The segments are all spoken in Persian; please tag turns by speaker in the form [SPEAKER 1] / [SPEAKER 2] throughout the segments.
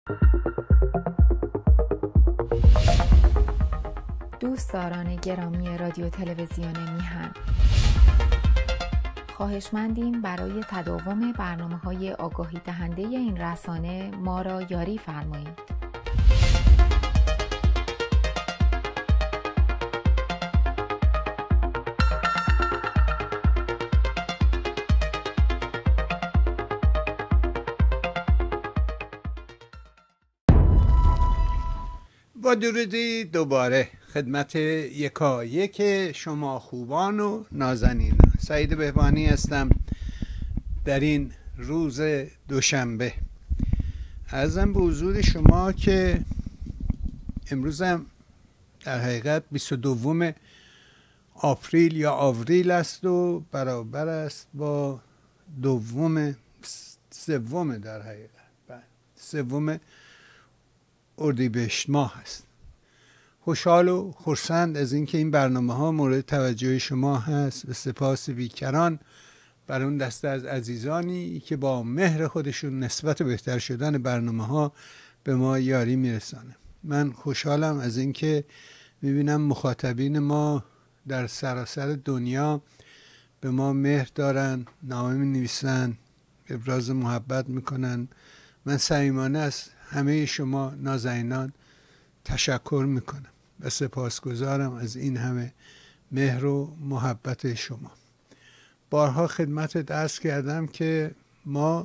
[SPEAKER 1] دوستداران گرامی رادیو تلویزیون میهن، خواهشمندیم برای تداوم برنامه‌های آگاهی دهنده این رسانه ما را یاری فرمایید.
[SPEAKER 2] با درودی دوباره خدمت یکایک شما خوبان و نازنینان. سعید بهبانی هستم در این روز دوشنبه. عرضم به حضور شما که امروزم در حقیقت 22 آپریل یا آوریل است و برابر است با سوم در حقیقت سوم اردیبهشت ماه است. خوشحال و خرسند از اینکه این برنامه ها مورد توجه شما هست و سپاس بیکران بر اون دسته از عزیزانی که با مهر خودشون نسبت بهتر شدن برنامه ها به ما یاری میرسانه. من خوشحالم از اینکه میبینم مخاطبین ما در سراسر دنیا به ما مهر دارن، نامه مینویسن، ابراز محبت میکنن. من صمیمانه از همه شما نازنینان تشکر میکنم و سپاسگزارم از این همه مهر و محبت شما. بارها خدمت عرض کردم که ما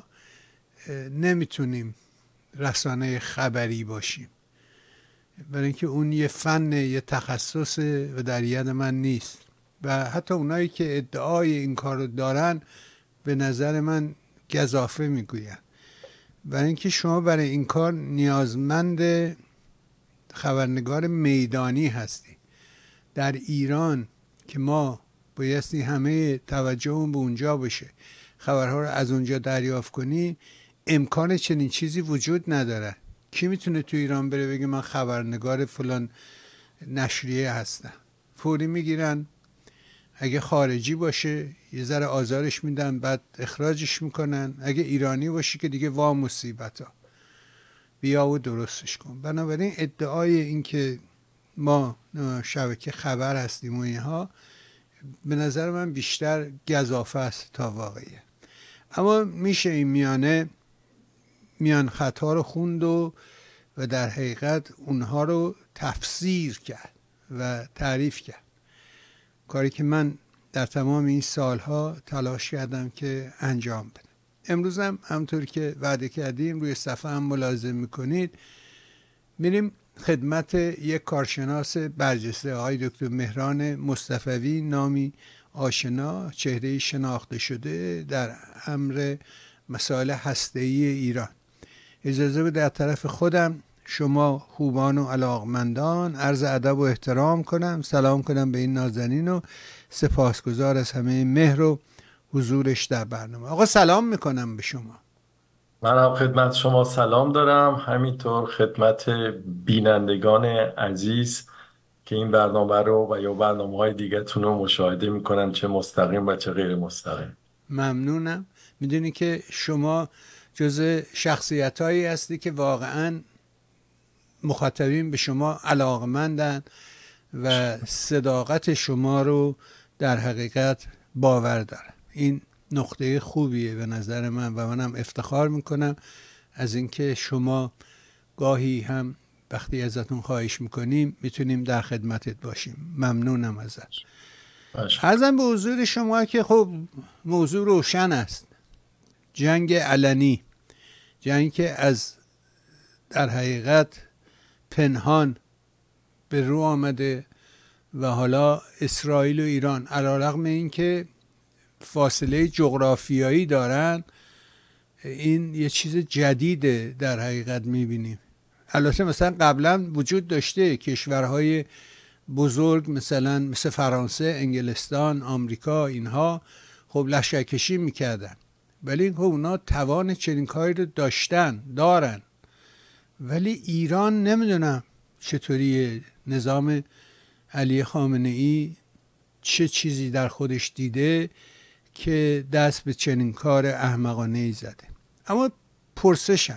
[SPEAKER 2] نمیتونیم رسانه خبری باشیم، برای اینکه اون یه فن، یه تخصص و در ید من نیست و حتی اونایی که ادعای این کارو دارن به نظر من گزافه میگوین. برای اینکه شما برای این کار نیازمند خبرنگار میدانی هستی. در ایران که ما بایستی همه توجهمون به اونجا باشه، خبرها رو از اونجا دریافت کنی، امکان چنین چیزی وجود نداره. کی میتونه تو ایران بره بگه من خبرنگار فلان نشریه هستم؟ فوری میگیرن، اگه خارجی باشه یه ذره آزارش میدن، بعد اخراجش میکنن. اگه ایرانی باشه که دیگه وا مصیبتا، بیا و درستش کن. بنابراین ادعای این که ما شبکه خبر هستیم و اینها به نظر من بیشتر گزافه است تا واقعیه. اما میشه این میان خطا رو خوند و در حقیقت اونها رو تفسیر کرد و تعریف کرد، کاری که من در تمام این سالها تلاش کردم که انجام بدم. امروز هم همونطور که وعده کردیم روی صفحه هم ملاحظه میکنید میریم خدمت یک کارشناس برجسته، آقای دکتر مهران مصطفوی، نامی آشنا، چهره شناخته شده در امر مسائل هسته‌ای ایران. اجازه بده در طرف خودم شما خوبان و علاقمندان عرض ادب و احترام کنم، سلام کنم به این نازنین و سپاسگزار از همه مهر و حضورش در برنامه. آقا سلام میکنم به شما.
[SPEAKER 3] من هم خدمت شما سلام دارم، همینطور خدمت بینندگان عزیز که این برنامه رو و یا برنامه‌های دیگه‌تون رو مشاهده میکنن، چه مستقیم و چه غیر مستقیم.
[SPEAKER 2] ممنونم. میدونی که شما جز شخصیت‌هایی هستی که واقعاً مخاطبین به شما علاقمندن و صداقت شما رو در حقیقت باور دارن. این نقطه خوبیه به نظر من و منم افتخار میکنم از اینکه شما گاهی هم وقتی ازتون خواهش میکنیم میتونیم در خدمتت باشیم. ممنونم ازت. عرضم به حضور شما که خب موضوع روشن است. جنگ علنی، جنگ که از در حقیقت پنهان به رو آمده و حالا اسرائیل و ایران علیرغم این که فاصله جغرافیایی دارن، این یه چیز جدیده در حقیقت میبینیم. البته مثلا قبلا وجود داشته کشورهای بزرگ مثل فرانسه، انگلستان، آمریکا، اینها خب لشکرکشی میکردن، ولی خب اونا توان چنین کاری رو دارن. ولی ایران نمیدونم چطوری نظام علی خامنه ای چه چیزی در خودش دیده که دست به چنین کار احمقانه ای زده. اما پرسشم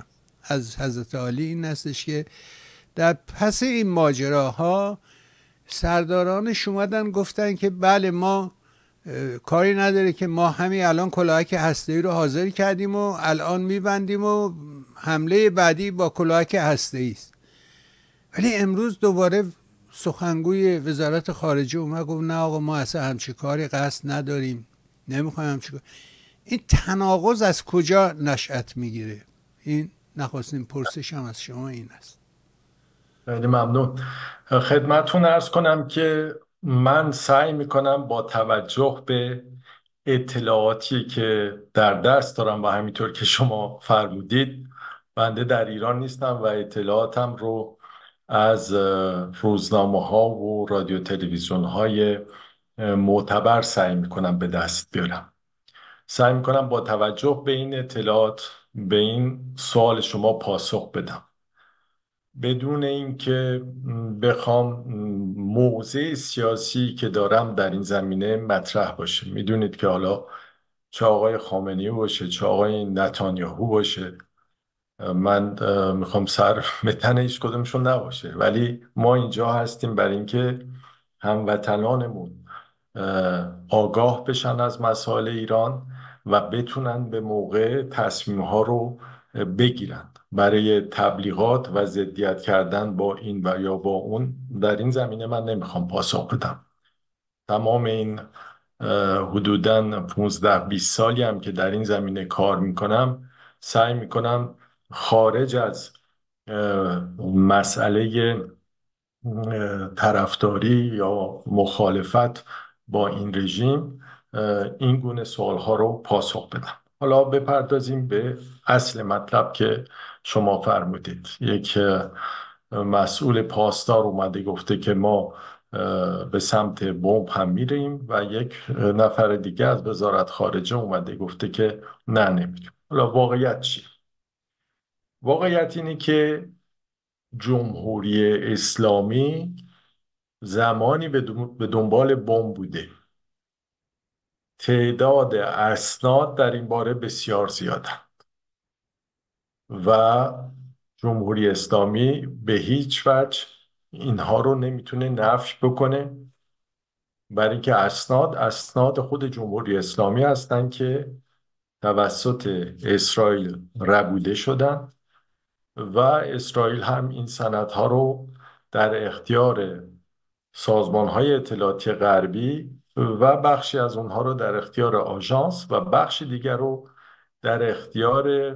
[SPEAKER 2] از حضرت علی این هستش که در پس این ماجراها سردارانش اومدن گفتن که بله ما کاری نداره که ما همین الان کلاهک هسته‌ای رو حاضر کردیم و الان میبندیم و حمله بعدی با کلاهک هسته‌ای است. ولی امروز دوباره سخنگوی وزارت خارجه اومد گفت نه آقا ما اصلا همچین کاری قصد نداریم، نمیخوایم همچین کار. این تناقض از کجا نشأت میگیره؟ این نخواستیم پرسشم از شما این است.
[SPEAKER 3] خیلی ممنون. خدمتتون عرض کنم که من سعی میکنم با توجه به اطلاعاتی که در دست دارم و همینطور که شما فرمودید، بنده در ایران نیستم و اطلاعاتم رو از روزنامه ها و رادیو تلویزیون های معتبر سعی میکنم به دست بیارم. سعی میکنم با توجه به این اطلاعات به این سوال شما پاسخ بدم، بدون اینکه بخوام موضع سیاسی که دارم در این زمینه مطرح باشه. میدونید که حالا چه آقای خامنه‌ای باشه چه آقای نتانیاهو باشه، من میخوام سر به تن هیچ کدومشون نباشه، ولی ما اینجا هستیم برای اینکه هموطنانمون آگاه بشن از مسائل ایران و بتونن به موقع تصمیم‌ها رو بگیرن. برای تبلیغات و ضدیت کردن با این و یا با اون در این زمینه من نمیخوام پاسخ بدم. تمام این حدوداً 15-20 سالی هم که در این زمینه کار میکنم سعی میکنم خارج از مسئله طرفداری یا مخالفت با این رژیم این گونه سوالها رو پاسخ بدم. حالا بپردازیم به اصل مطلب که شما فرمودید. یک مسئول پاسدار اومده گفته که ما به سمت بمب هم میریم و یک نفر دیگه از وزارت خارجه اومده گفته که نه نمیریم. حالا واقعیت چیه؟ واقعیت اینه که جمهوری اسلامی زمانی به دنبال بمب بوده. تعداد اسناد در این باره بسیار زیادند و جمهوری اسلامی به هیچ وجه اینها رو نمیتونه نفی بکنه، برای اینکه اسناد خود جمهوری اسلامی هستند که توسط اسرائیل ربوده شدن و اسرائیل هم این سندها رو در اختیار سازمان‌های اطلاعاتی غربی و بخشی از اونها رو در اختیار آژانس و بخشی دیگر رو در اختیار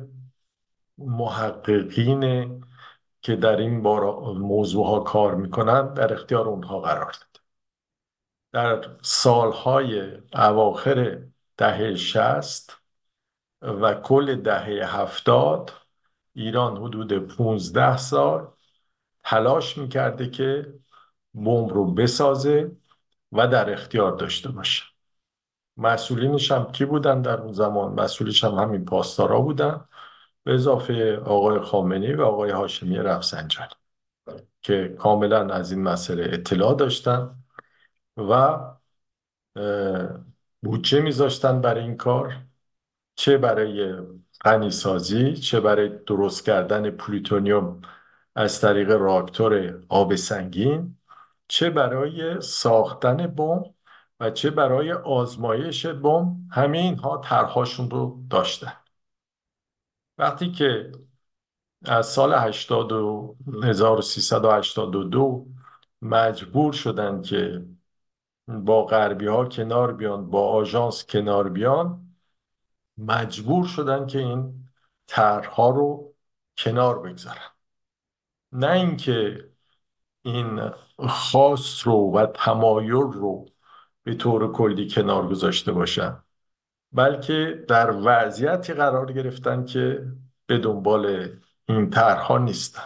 [SPEAKER 3] محققین که در این موضوعها کار میکنن در اختیار اونها قرار داد. در سالهای اواخر دهه 60 و کل دهه 70 ایران حدود 15 سال تلاش میکرده که بمب رو بسازه و در اختیار داشته باشه. مسئولینش هم کی بودن در اون زمان؟ مسئولش هم همین پاسدارا بودن، به اضافه آقای خامنه‌ای و آقای هاشمی رفسنجانی که کاملا از این مسئله اطلاع داشتن و بودجه میذاشتن برای این کار، چه برای غنیسازی چه برای درست کردن پلوتونیوم از طریق راکتور آب سنگین، چه برای ساختن بمب و چه برای آزمایش بمب. همه اینها طرحهاشون رو داشتن. وقتی که از سال 1382 مجبور شدن که با غربی ها کنار بیان، با آژانس کنار بیان، مجبور شدن که این طرحها رو کنار بگذارن. نه اینکه این خواست رو و تمایل رو به طور کلی کنار گذاشته باشن، بلکه در وضعیتی قرار گرفتن که به دنبال این طرحها نیستن.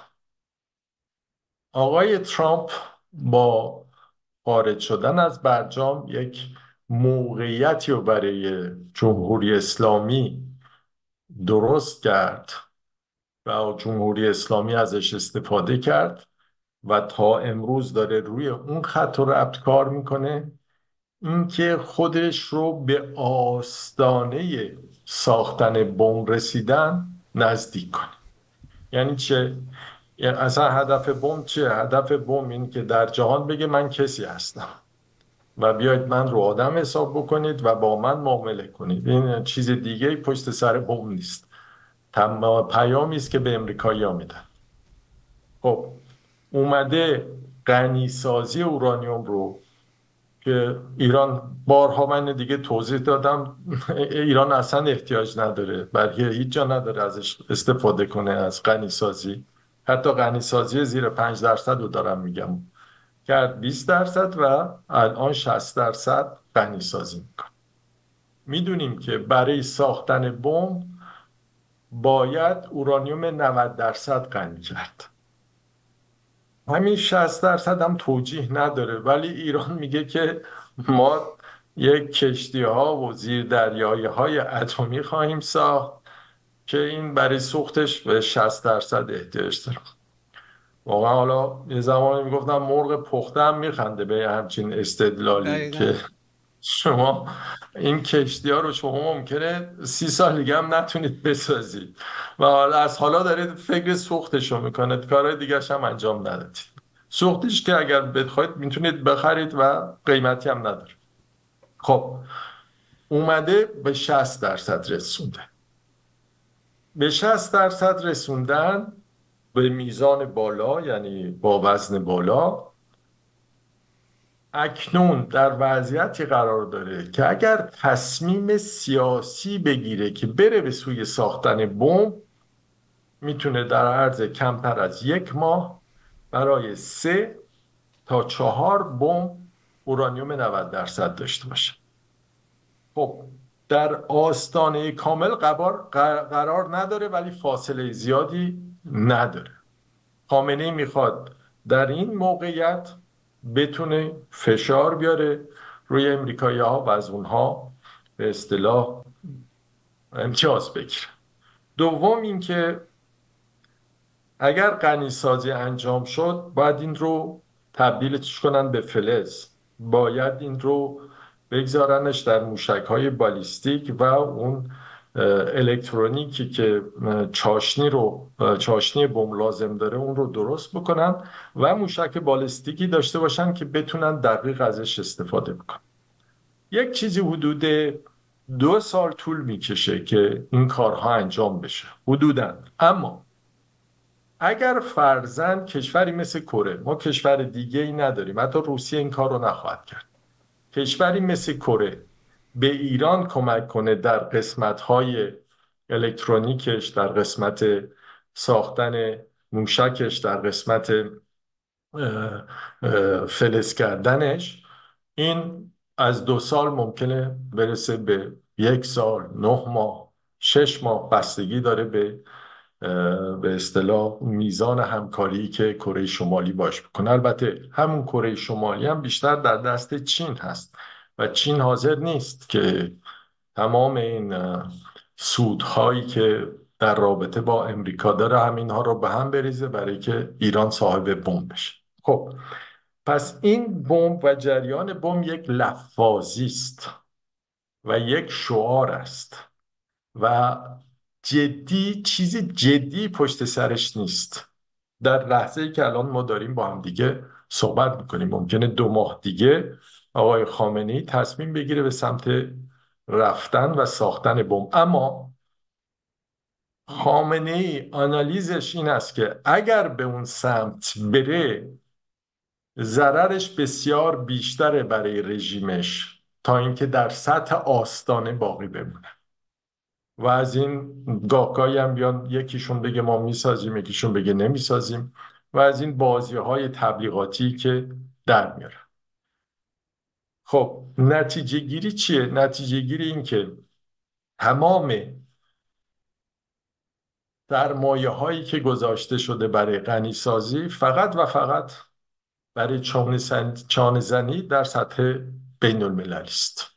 [SPEAKER 3] آقای ترامپ با خارج شدن از برجام یک موقعیتی رو برای جمهوری اسلامی درست کرد و جمهوری اسلامی ازش استفاده کرد و تا امروز داره روی اون خط و ربط کار میکنه، اینکه خودش رو به آستانه ساختن بمب رسیدن نزدیک کنه. یعنی چه؟ یعنی اصلا هدف بم چیه؟ هدف بم این که در جهان بگه من کسی هستم و بیاید من رو آدم حساب بکنید و با من معامله کنید. این چیز دیگه پشت سر بم نیست، پیامی است که به امریکایی‌ها میدن. خب اومده غنی سازی اورانیوم رو که ایران، بارها من دیگه توضیح دادم، ایران اصلا احتیاج نداره، بلکه هیچ جا نداره ازش استفاده کنه از غنی سازی. حتی غنی سازی زیر 5% رو دارم میگم، کرد 20% و الان 60% غنی سازی میکنه. میدونیم که برای ساختن بمب باید اورانیوم 90% غنی کرد. همین 60% هم توجیه نداره، ولی ایران میگه که ما یک کشتی ها و زیر دریایی های اتمی خواهیم ساخت که این برای سوختش به 60% احتیاج داره. واقعا حالا یه زمانی میگفتم مرغ پخته هم میخنده به همچین استدلالی
[SPEAKER 2] دقیقا.
[SPEAKER 3] که شما این کشتی ها رو شما ممکنه 30 سال دیگه هم نتونید بسازید و حالا از حالا دارید فکر سوختش رو میکنید، کارهای دیگه هم انجام ندادید. سوختش که اگر بخواید میتونید بخرید و قیمتی هم نداره. خب اومده به 60% رسونده. به 60% رسوندن به میزان بالا، یعنی با وزن بالا. اکنون در وضعیتی قرار داره که اگر تصمیم سیاسی بگیره که بره به سوی ساختن بمب، میتونه در عرض کمتر از 1 ماه برای 3 تا 4 بمب اورانیوم 90% داشته باشه. خب در آستانه کامل قرار نداره، ولی فاصله زیادی نداره. خامنه‌ای میخواد در این موقعیت بتونه فشار بیاره روی امریکایی‌ها و از اونها به اصطلاح امتیاز بگیره. دوم اینکه اگر غنی سازی انجام شد، باید این رو تبدیلش کنن به فلز، باید این رو بگذارنش در موشک‌های بالیستیک و اون الکترونیکی که چاشنی بمب لازم داره اون رو درست بکنن و موشک بالستیکی داشته باشن که بتونن دقیق ازش استفاده بکنن. یک چیزی حدود 2 سال طول میکشه که این کارها انجام بشه حدوداً. اما اگر فرضاً کشوری مثل کره، ما کشور دیگه ای نداریم، حتی روسیه این کار رو نخواهد کرد، کشوری مثل کره به ایران کمک کنه در قسمت‌های الکترونیکش، در قسمت ساختن موشکش، در قسمت فلز کردنش، این از 2 سال ممکنه برسه به 1 سال، 9 ماه، 6 ماه، بستگی داره به اصطلاح میزان همکاری که کره شمالی باش بکنه. البته همون کره شمالی هم بیشتر در دست چین هست و چین حاضر نیست که تمام این سودهایی که در رابطه با امریکا داره همینها رو به هم بریزه برای که ایران صاحب بمب بشه. خب پس این بمب و جریان بمب یک لفاظی است و یک شعار است و چیزی جدی پشت سرش نیست. در لحظه‌ای که الان ما داریم با هم دیگه صحبت میکنیم، ممکنه 2 ماه دیگه آقای خامنه‌ای تصمیم بگیره به سمت رفتن و ساختن بمب. اما خامنه‌ای آنالیزش این است که اگر به اون سمت بره، ضررش بسیار بیشتره برای رژیمش تا اینکه در سطح آستانه باقی بمونه. و از این گاهگاهی هم بیان یکیشون بگه ما میسازیم، یکیشون بگه نمیسازیم و از این بازی های تبلیغاتی که در میاره. خب نتیجه گیری چیه؟ نتیجه گیری این که تمام سرمایه هایی که گذاشته شده برای غنی سازی فقط و فقط برای چانه زنی در سطح بین المللی است.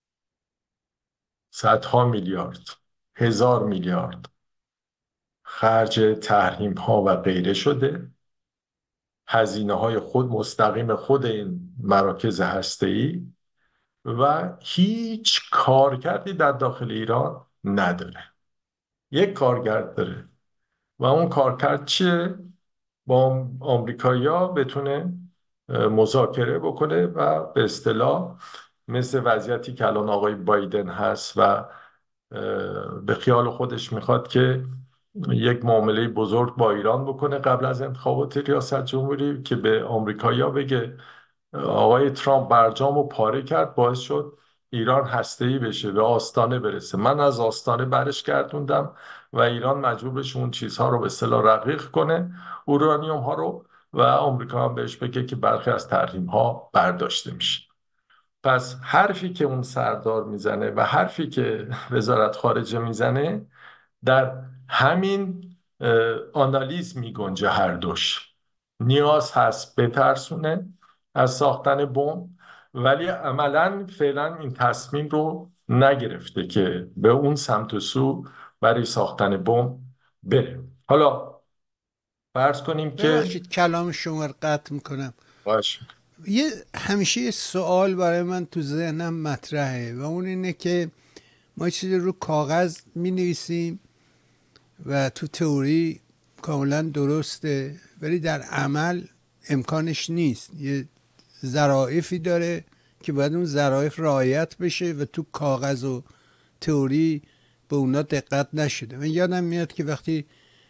[SPEAKER 3] صدها میلیارد، 1000 میلیارد خرج تحریم ها و غیره شده. هزینه های خود مستقیم خود این مراکز هسته‌ای و هیچ کارکردی در داخل ایران نداره. یک کارگرد داره و اون کارکرد چیه؟ با آمریکایی‌ها بتونه مذاکره بکنه و به اصطلاح مثل وضعیتی که الان آقای بایدن هست و به خیال خودش میخواد که یک معامله بزرگ با ایران بکنه قبل از انتخابات ریاست جمهوری، که به آمریکایی‌ها بگه آقای ترامپ برجام رو پاره کرد، باعث شد ایران هسته‌ای بشه، به آستانه برسه. من از آستانه برش گردوندم و ایران مجبور بشه اون چیزها رو به اصطلاح رقیق کنه، اورانیوم ها رو، و آمریکا هم بهش بگه که برخی از تحریم ها برداشته میشه. پس حرفی که اون سردار میزنه و حرفی که وزارت خارجه میزنه در همین آنالیز میگنجه. هر دوش نیاز هست بترسونه از ساختن بمب، ولی عملا فعلا این تصمیم رو نگرفته که به اون سمت و سو برای ساختن بمب بره. حالا فرض کنیم که
[SPEAKER 2] ببخشید کلام شما رو قطع میکنم.
[SPEAKER 3] باشه.
[SPEAKER 2] همیشه یه سوال برای من تو ذهنم مطرحه و اون اینه که ما چیزی رو کاغذ می نویسیم و تو تئوری کاملا درسته، ولی در عمل امکانش نیست. یه ظرافی داره که باید اون ظرایف رعایت بشه و تو کاغذ و تئوری به اونا دقت نشده. من یادم میاد که وقتی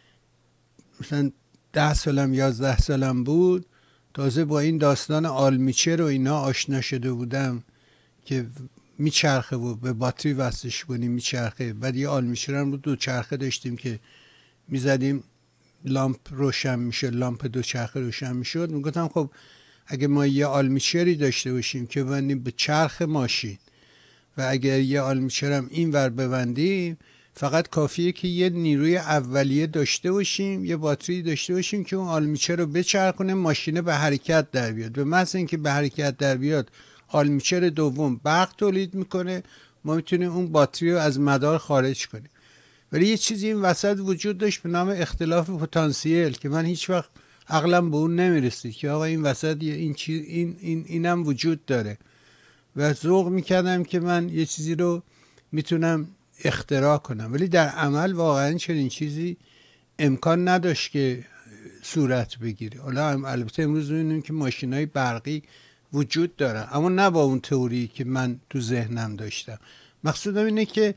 [SPEAKER 2] مثلا 10 سالم 11 سالم بود، تازه با این داستان آلمیچه رو اینا آشنا شده بودم که میچرخه و به باتری وصلش کنیم میچرخه. بعد یه آلمیچه رو دو چرخه داشتیم که میزدیم لامپ روشن میشه، لامپ دو چرخه روشن میشد. میگفتم خب اگه ما یه آلمیچری داشته باشیم که ببندیم به چرخ ماشین و اگر یه آلمیچر هم این ور ببندیم، فقط کافیه که یه نیروی اولیه داشته باشیم، یه باتری داشته باشیم که اون آلمیچر رو بچرخونه، ماشینه به حرکت در بیاد. به محض اینکه به حرکت در بیاد، آلمیچر دوم برق تولید میکنه، ما میتونیم اون باتری رو از مدار خارج کنیم. ولی یه چیزی این وسط وجود داشت به نام اختلاف پتانسیل که من هیچ وقت عقلم به اون نمیرسید که آقا این وسط این چیز اینم وجود داره و ذوق میکردم که من یه چیزی رو میتونم اختراع کنم، ولی در عمل واقعا چنین چیزی امکان نداشت که صورت بگیره. حالا البته امروز میبینیم که ماشینای برقی وجود دارن، اما نه با اون تئوری که من تو ذهنم داشتم. مقصودم اینه که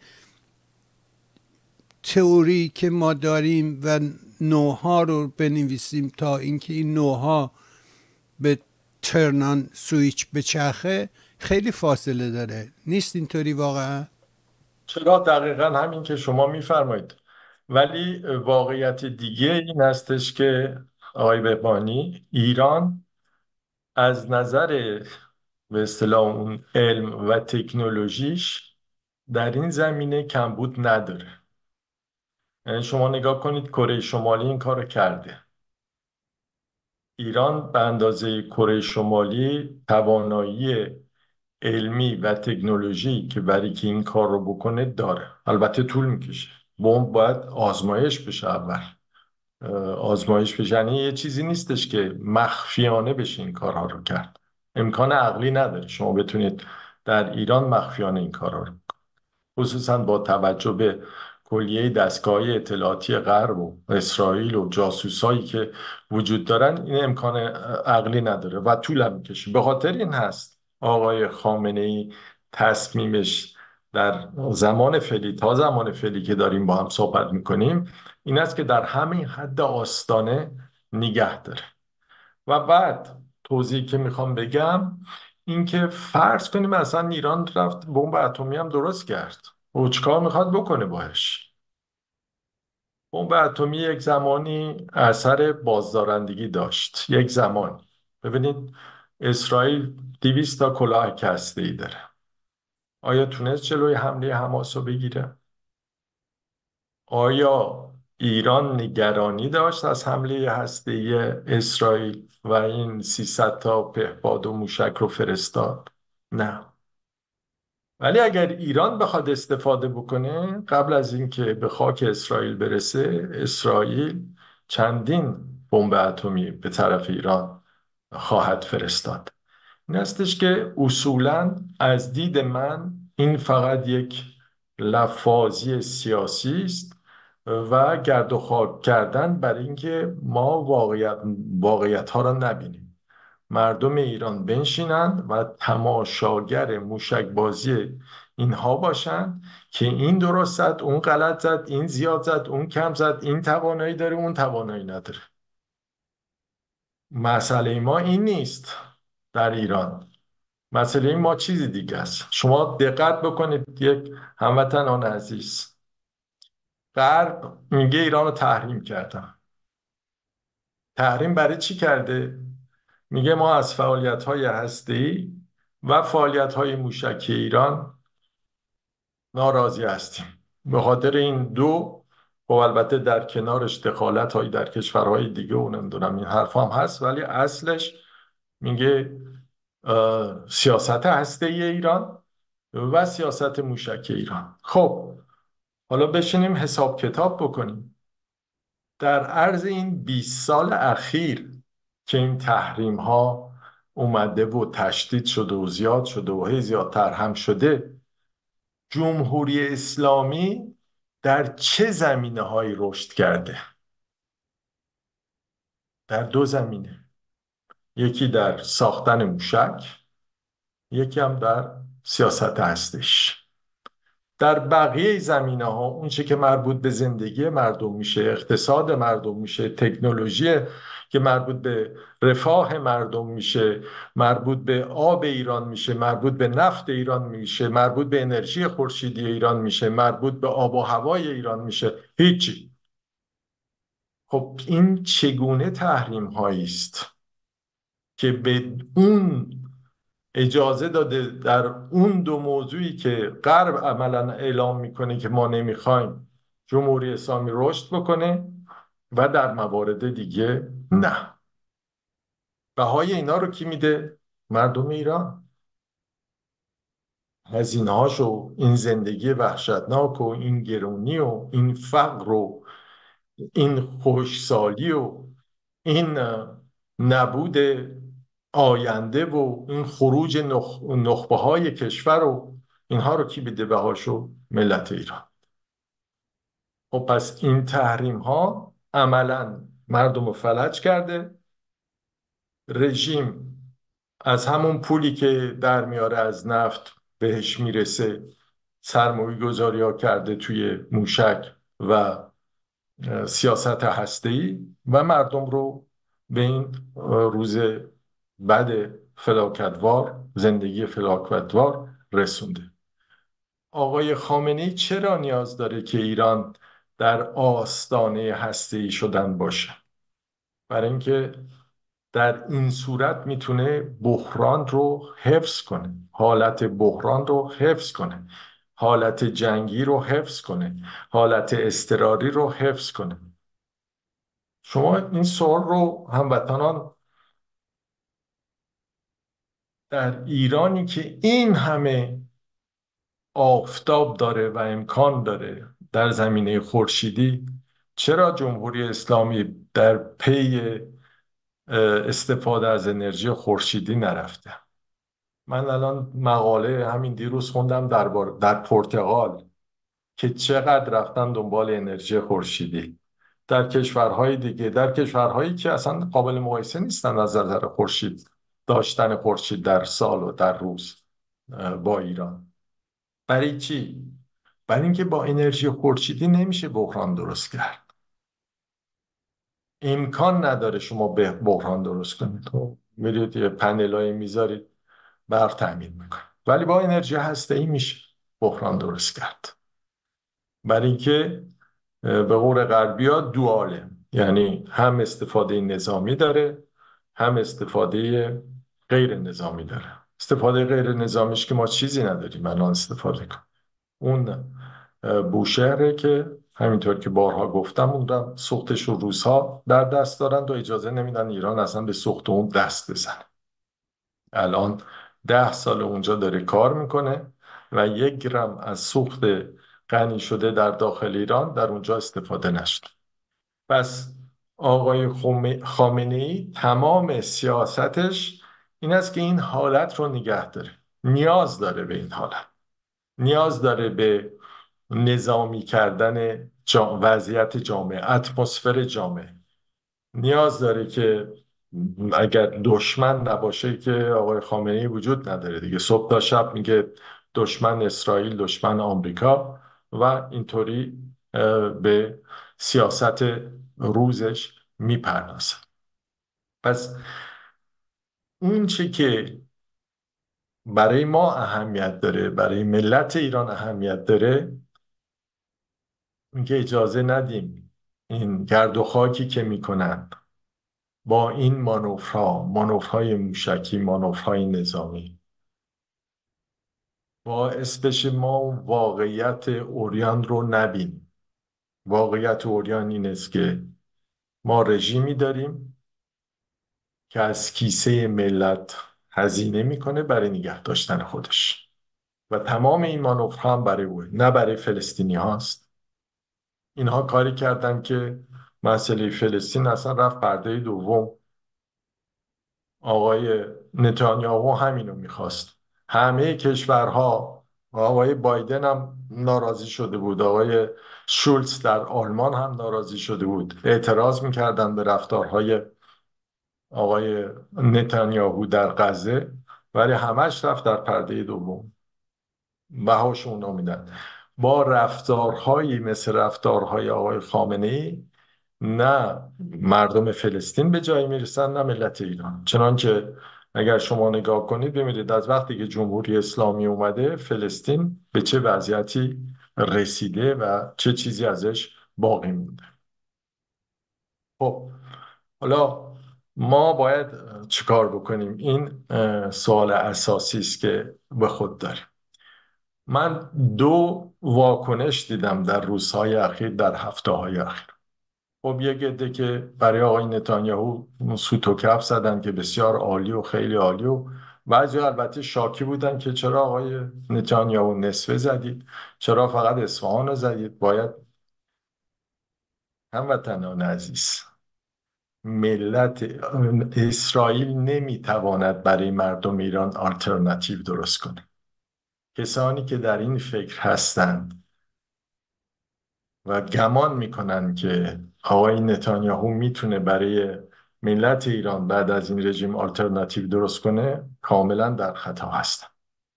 [SPEAKER 2] تئوری که ما داریم و نوها رو بنویسیم تا اینکه این نوها به ترنان سویچ بچرخه خیلی فاصله داره. نیست اینطوری واقعا؟
[SPEAKER 3] چرا، دقیقا همین که شما میفرمایید. ولی واقعیت دیگه این هستش که آقای بهبانی، ایران از نظر به اصطلاح اون علم و تکنولوژیش در این زمینه کمبود نداره. یعنی شما نگاه کنید، کره شمالی این کارو کرده. ایران به اندازه کره شمالی توانایی علمی و تکنولوژی که برای که این کار رو بکنه داره. البته طول میکشه، بمب باید آزمایش بشه اول. آزمایش بشه یعنی یه چیزی نیستش که مخفیانه بشه این کارها رو کرد. امکان عقلی نداره شما بتونید در ایران مخفیانه این کارها رو، خصوصا با توجه به کلیه دستگاه اطلاعاتی غرب و اسرائیل و جاسوسایی که وجود دارن، این امکان عقلی نداره و طول میکشه. به خاطر این هست آقای خامنه ای تصمیمش در زمان فعلی، تا زمان فعلی که داریم با هم صحبت میکنیم، این است که در همین حد آستانه نگه داره. و بعد توضیحی که میخوام بگم اینکه فرض کنیم اصلا ایران رفت بمب اتمی هم درست کرد، او چیکار میخواد بکنه باش؟ بمب اتمی یک زمانی اثر بازدارندگی داشت، یک زمان. ببینید اسرائیل 200 تا کلاه هسته‌ای داره. آیا تونست جلوی حمله حماس رو بگیره؟ آیا ایران نگرانی داشت از حمله هسته‌ای اسرائیل و این 300 تا پهپاد و موشک رو فرستاد؟ نه. ولی اگر ایران بخواد استفاده بکنه، قبل از اینکه به خاک اسرائیل برسه، اسرائیل چندین بمب اتمی به طرف ایران خواهد فرستاد. این هستش که اصولاً از دید من این فقط یک لفاظی سیاسی است و گرد و خاک کردن برای اینکه ما واقعیت ها را نبینیم. مردم ایران بنشینند و تماشاگر موشک بازی اینها باشند که این درست زد، اون غلط زد، این زیاد زد، اون کم زد، این توانایی داره، اون توانایی نداره. مسئله ما این نیست در ایران. مسئله ما چیزی دیگه است. شما دقت بکنید، یک هموطنان عزیز، غرب میگه ایران رو تحریم کردن. تحریم برای چی کرده؟ میگه ما از فعالیت‌های هسته‌ای و فعالیت‌های موشکی ایران ناراضی هستیم. به خاطر این دو، و البته در کنارش دخالت‌هایی در کشورهای دیگه و نمیدونم این حرف هم هست، ولی اصلش میگه سیاست هسته‌ای ایران و سیاست موشکی ایران. خب حالا بشینیم حساب کتاب بکنیم. در عرض این 20 سال اخیر که این تحریم ها اومده و تشدید شده و زیاد شده و هی زیادتر هم شده، جمهوری اسلامی در چه زمینه هایی رشد کرده؟ در دو زمینه. یکی در ساختن موشک، یکی هم در سیاست هستش. در بقیه زمینه ها اون چه که مربوط به زندگی مردم میشه، اقتصاد مردم میشه، تکنولوژی که مربوط به رفاه مردم میشه، مربوط به آب ایران میشه، مربوط به نفت ایران میشه، مربوط به انرژی خورشیدی ایران میشه، مربوط به آب و هوای ایران میشه، هیچی. خب این چگونه تحریم هایی است که به اون اجازه داده در اون دو موضوعی که غرب عملا اعلام میکنه که ما نمیخوایم جمهوری اسلامی رشد بکنه و در موارد دیگه نه. بهای اینا رو کی میده؟ مردم ایران. هزینه هاشو، این زندگی وحشتناک و این گرونی و این فقر و این خشکسالی و این نبود آینده و این خروج نخبه های کشور و اینها رو کی بده بهاشو؟ ملت ایران. خب پس این تحریم ها عملا مردم رو فلج کرده. رژیم از همون پولی که در میاره از نفت بهش میرسه سرمایه گذاری ها کرده توی موشک و سیاست هسته‌ای و مردم رو به این روز بد فلاکتوار، زندگی فلاکتوار رسونده. آقای خامنه‌ای چرا نیاز داره که ایران در آستانه هسته‌ای شدن باشه؟ برای اینکه در این صورت میتونه بحران رو حفظ کنه، حالت بحران رو حفظ کنه، حالت جنگی رو حفظ کنه، حالت اضطراری رو حفظ کنه. شما این سوال رو هموطنان در ایرانی که این همه آفتاب داره و امکان داره در زمینه خورشیدی، چرا جمهوری اسلامی در پی استفاده از انرژی خورشیدی نرفته؟ من الان مقاله همین دیروز خوندم در پرتغال که چقدر رفتن دنبال انرژی خورشیدی. در کشورهای دیگه، در کشورهایی که اصلا قابل مقایسه نیستن از نظر خورشید، داشتن خورشید در سال و در روز با ایران. برای چی؟ برای اینکه با انرژی خورشیدی نمیشه بحران درست کرد. امکان نداره شما به بحران درست کنید. تو میرید یه پنلای میذارید برق تامین میکنه، ولی با انرژی هسته‌ای میشه بحران درست کرد. برای اینکه به قول غربی‌ها دواله، یعنی هم استفاده نظامی داره هم استفاده غیر نظامی داره. استفاده غیر نظامیش که ما چیزی نداریم الان استفاده کنیم. اون بوشهره که همینطور که بارها گفتم اون سوختش رو روس‌ها در دست دارند و اجازه نمیدن ایران اصلا به سوخت اون دست بزنه. الان 10 سال اونجا داره کار میکنه و 1 گرم از سوخت غنی شده در داخل ایران در اونجا استفاده نشده. پس آقای خامنه‌ای تمام سیاستش این است که این حالت رو نگه داره. نیاز داره به این حالت، نیاز داره به نظامی کردن وضعیت جامعه، اتمسفر جامعه نیاز داره که اگر دشمن نباشه که آقای خامنه‌ای وجود نداره دیگه. صبح تا شب میگه دشمن اسرائیل، دشمن آمریکا و اینطوری به سیاست روزش میپردازه. پس اون چی که برای ما اهمیت داره، برای ملت ایران اهمیت داره، اینکه اجازه ندیم این گرد و خاکی که میکنن با این مانورهای موشکی، مانورهای نظامی، باعث بشه ما واقعیت عریان رو نبینیم. واقعیت عریان این است که ما رژیمی داریم که از کیسه ملت هزینه میکنه برای نگه داشتن خودش و تمام این مانورها هم برای اوه، نه برای فلسطینی هاست. اینها کاری کردن که مسئله فلسطین اصلا رفت پرده دوم. آقای نتانیاهو همینو میخواست. همه کشورها، آقای بایدن هم ناراضی شده بود، آقای شولز در آلمان هم ناراضی شده بود، اعتراض میکردن به رفتارهای آقای نتانیاهو در غزه، ولی همش رفت در پرده دوم، بهاش اونا میدن. با رفتارهایی مثل رفتارهای آقای خامنه‌ای نه مردم فلسطین به جایی میرسن نه ملت ایران. چنانچه اگر شما نگاه کنید ببینید از وقتی که جمهوری اسلامی اومده فلسطین به چه وضعیتی رسیده و چه چیزی ازش باقی مونده. خب حالا ما باید چیکار بکنیم؟ این سوال اساسی است که به خود داریم. من دو واکنش دیدم در روزهای اخیر، در هفته‌های اخیر. خب یک عده که برای آقای نتانیاهو سوت و کف زدن که بسیار عالی و خیلی عالی، و بعضی البته شاکی بودن که چرا آقای نتانیاهو نصفه زدید، چرا فقط اصفهان رو زدید. باید هموطنان عزیز، ملت اسرائیل نمیتواند برای مردم ایران آلترناتیو درست کنه. کسانی که در این فکر هستند و گمان میکنن که آقای نتانیاهو میتونه برای ملت ایران بعد از این رژیم آلترناتیو درست کنه کاملا در خطا هستن.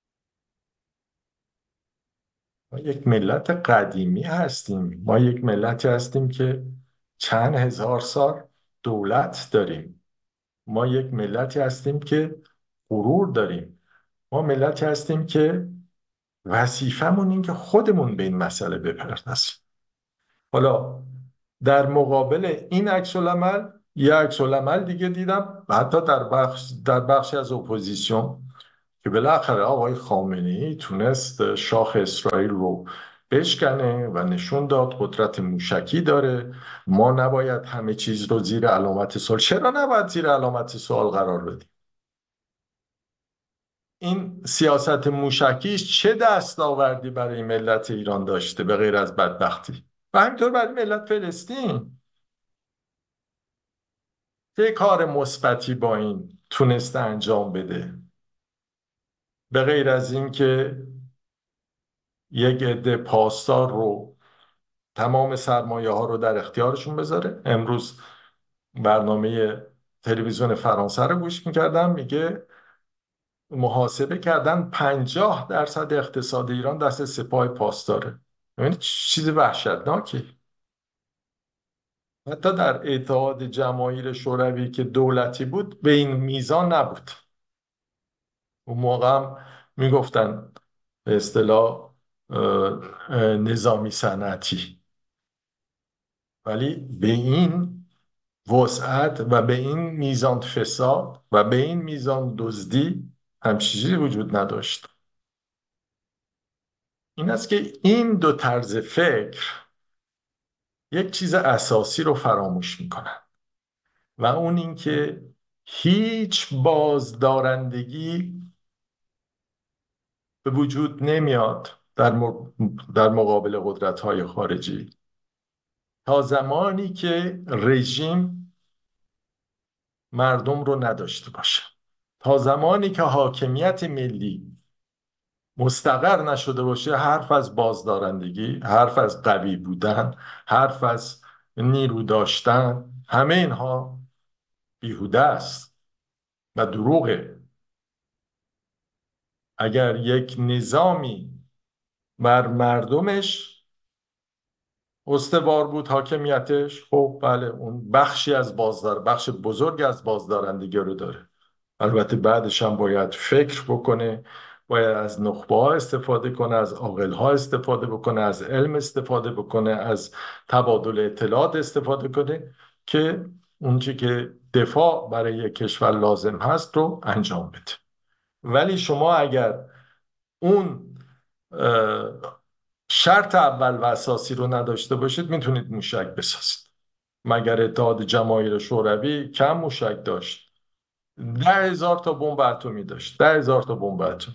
[SPEAKER 3] ما یک ملت قدیمی هستیم، ما یک ملتی هستیم که چند هزار سال دولت داریم، ما یک ملتی هستیم که غرور داریم، ما ملتی هستیم که وظیفمون این که خودمون به این مسئله بپردازیم. حالا در مقابل این عکس العمل یه عکس العمل دیگه دیدم و حتی در بخشی از اپوزیسیون که بالاخره آقای خامنه‌ای تونست شاخ اسرائیل رو بشکنه و نشون داد قدرت موشکی داره. ما نباید همه چیز رو زیر علامت سوال. چرا نباید زیر علامت سوال قرار بدیم؟ این سیاست موشکیش چه دستاوردی برای ملت ایران داشته به غیر از بدبختی؟ و همینطور برای ملت فلسطین چه کار مثبتی با این تونسته انجام بده به غیر از این که یک عده پاسدار رو تمام سرمایه ها رو در اختیارشون بذاره. امروز برنامه تلویزیون فرانسه رو گوش میکردم، میگه محاسبه کردن 50% اقتصاد ایران دست سپاه پاسداره. یعنی چیز وحشتناکی. حتی در اتحاد جماهیر شوروی که دولتی بود به این میزان نبود. اون موقع هم میگفتن به اصطلاح نظامی صنعتی، ولی به این وسعت و به این میزان فساد و به این میزان دزدی همچین چیزی وجود نداشت. این است که این دو طرز فکر یک چیز اساسی رو فراموش میکنن و اون این که هیچ بازدارندگی به وجود نمیاد در مقابل قدرت‌های خارجی تا زمانی که رژیم مردم رو نداشته باشه، تا زمانی که حاکمیت ملی مستقر نشده باشه، حرف از بازدارندگی، حرف از قوی بودن، حرف از نیرو داشتن، همه اینها بیهوده است و دروغه. اگر یک نظامی بر مردمش استوار بود حاکمیتش، خب بله اون بخشی از بخش بزرگی از بازدارندگی رو داره. البته بعدش هم باید فکر بکنه، باید از نخبه ها استفاده کنه، از عاقل ها استفاده بکنه، از علم استفاده بکنه، از تبادل اطلاعات استفاده کنه که اونچه که دفاع برای یک کشور لازم هست رو انجام بده. ولی شما اگر اون شرط اول و اساسی رو نداشته باشید میتونید موشک بسازید. مگر اتحاد جماهیر شوروی کم موشک داشت؟ 10,000 تا بمب اتمی داشت. 10,000 تا بمب اتمی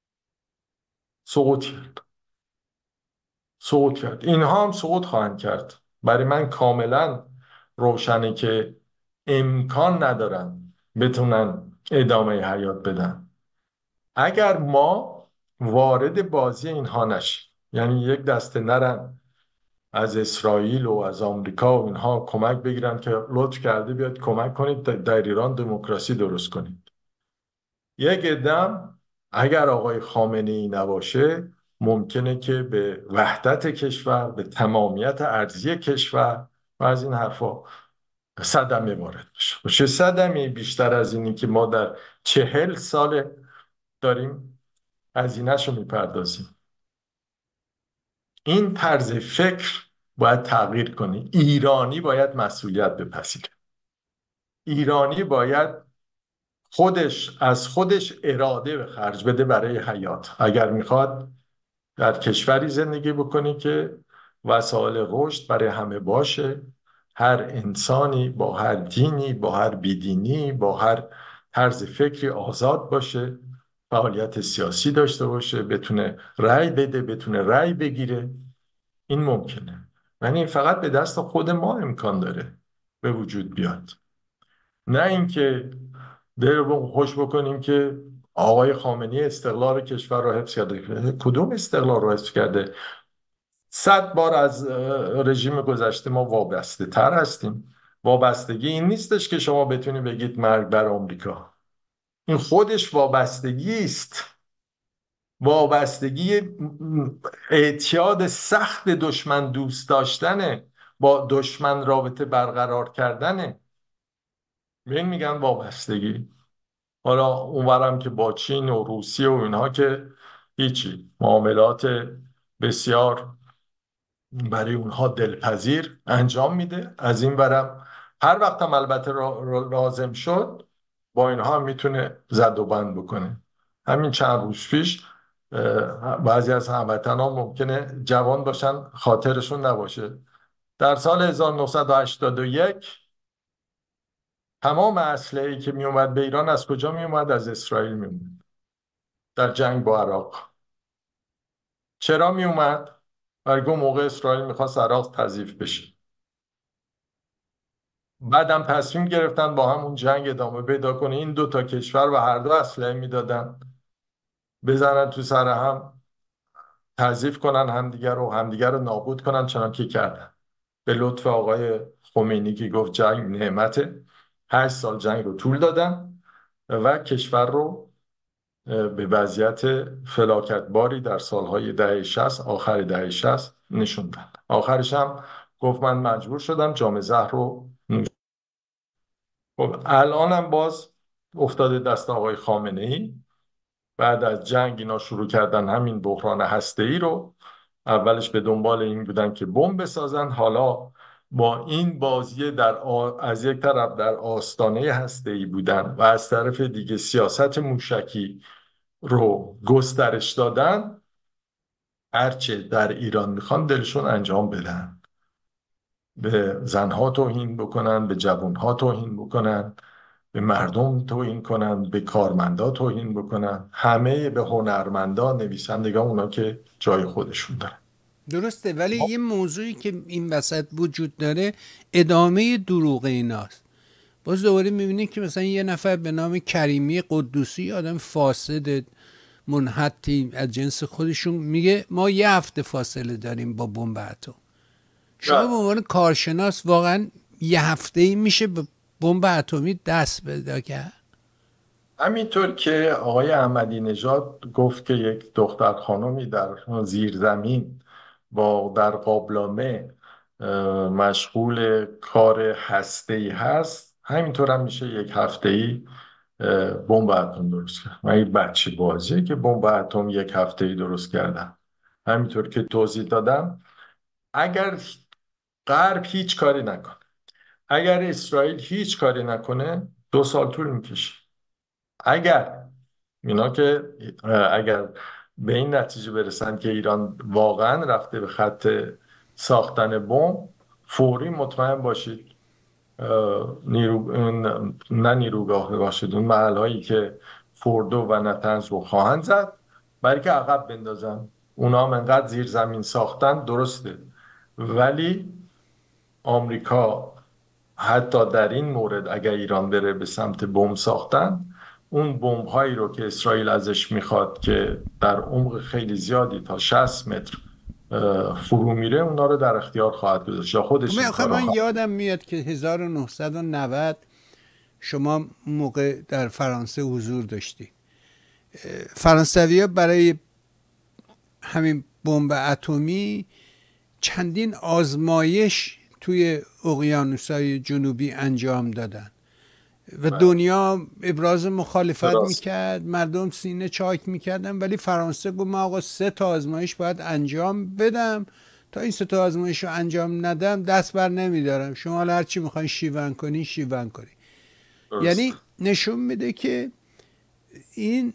[SPEAKER 3] سقوط کرد. اینها هم سقوط خواهند کرد. برای من کاملا روشنه که امکان ندارن بتونن ادامه حیات بدن. اگر ما وارد بازی اینها نشیم، یعنی یک دسته نرن از اسرائیل و از آمریکا و اینها کمک بگیرن که لطف کرده بیاد کمک کنید در ایران دموکراسی درست کنید. یک قدم اگر آقای خامنه ای نباشه ممکنه که به وحدت کشور، به تمامیت ارضی کشور و از این حرفا صدمه وارد بشه. صدمه بیشتر از اینی که ما در 40 سال داریم هزینه‌شو میپردازیم. این طرز فکر باید تغییر کنه. ایرانی باید مسئولیت بپذیره. ایرانی باید از خودش اراده به خرج بده برای حیات. اگر میخواد در کشوری زندگی بکنی که وسایل رشد برای همه باشه، هر انسانی با هر دینی، با هر بیدینی، با هر طرز فکری آزاد باشه، فعالیت سیاسی داشته باشه، بتونه رأی بده، بتونه رأی بگیره، این ممکنه. یعنی این فقط به دست خود ما امکان داره به وجود بیاد. نه اینکه دل رو خوش بکنیم که آقای خامنه‌ای استقلال کشور رو حفظ کرده. کدوم استقلال رو حفظ کرده؟ 100 بار از رژیم گذشته ما وابسته تر هستیم. وابستگی این نیستش که شما بتونید بگید مرگ بر آمریکا. این خودش وابستگی است. وابستگی اعتیاد سخت دشمن دوست داشتنه، با دشمن رابطه برقرار کردنه. به این میگن وابستگی. حالا اونورم که با چین و روسیه و اینها که هیچی، معاملات بسیار برای اونها دلپذیر انجام میده. از این برم هر وقتم البته لازم شد با اینها میتونه زد و بند بکنه. همین چند روز پیش بعضی از هموطنان ممکنه جوان باشن خاطرشون نباشه، در سال 1981 تمام اسلحه‌ای که میومد به ایران از کجا میومد؟ از اسرائیل میومد. در جنگ با عراق چرا میومد؟ برای اون موقع اسرائیل میخواست عراق تضعیف بشه. بعدم تصمیم گرفتن با همون جنگ ادامه پیدا کنه. این دو تا کشور و هر دو اسلحه میدادن، بزنن تو سر هم، تضعیف کنن همدیگر رو نابود کنن، چنانکه کردن. به لطف آقای خمینی که گفت جنگ نعمته، 8 سال جنگ رو طول دادن و کشور رو به وضعیت فلاکتباری در سالهای دهه 60، آخر دهه 60 نشوندن. آخرش هم گفت من مجبور شدم جام زهر رو نوش. خب الانم باز افتاده دست آقای خامنه ای. بعد از جنگ اینا شروع کردن همین بحران هسته‌ای رو. اولش به دنبال این بودن که بمب بسازن، حالا با این بازی از یک طرف در آستانه هسته‌ای بودن و از طرف دیگه سیاست موشکی رو گسترش دادن. هرچه در ایران میخوان دلشون انجام بدن، به زنها توهین بکنن، به جوانها توهین بکنن، به مردم توهین کنن، به کارمندا توهین بکنن، همه به هنرمندا، نویسندگان، اونا که جای خودشون دارن.
[SPEAKER 2] درسته، ولی یه موضوعی که این وسط وجود داره ادامه دروغ ایناست. باز دوباره میبینید که مثلا یه نفر به نام کریمی قدوسی، آدم فاسد منحطی از جنس خودشون، میگه ما یه هفته فاصله داریم با بمب اتم. شما به عنوان کارشناس واقعا یه هفته‌ای میشه به بمب اتمی دست پیدا کرد؟
[SPEAKER 3] همینطور که آقای احمدی نژاد گفت که یک دختر خانمی در زیرزمین با در قابلمه مشغول کار هسته‌ای هست، همینطور هم میشه یک هفته‌ای بمب اتم درست کرد. من این بچه بازیه که بمب اتم یک هفته‌ای درست کردن. همینطور که توضیح دادم، اگر غرب هیچ کاری نکنه، اگر اسرائیل هیچ کاری نکنه، 2 سال طول میکشه. اگر به این نتیجه برسن که ایران واقعا رفته به خط ساختن بمب، فوری مطمئن باشید نه نیروگاه باشید، اون محل هایی که فوردو و نتنز رو خواهند زد، برای که عقب بندازن. اونا هم انقدر زیر زمین ساختن، درسته، ولی آمریکا حتی در این مورد اگر ایران بره به سمت بمب ساختن، اون بمب هایی رو که اسرائیل ازش میخواد که در عمق خیلی زیادی تا 60 متر فرو میره، اونا رو در اختیار خواهد گذاشت یا خودش این کارو
[SPEAKER 2] من یادم میاد که 1990 شما موقع در فرانسه حضور داشتی. فرانسوی‌ها برای همین بمب اتمی چندین آزمایش توی اقیانوس‌های جنوبی انجام دادن و دنیا ابراز مخالفت میکرد، مردم سینه چاک میکردن، ولی فرانسه گفت من آقا 3 تا آزمایش باید انجام بدم، تا این 3 تا آزمایش رو انجام ندم دست بر نمیدارم، شما هر چی میخواین شیون کنی شیون کنی. یعنی نشون میده که این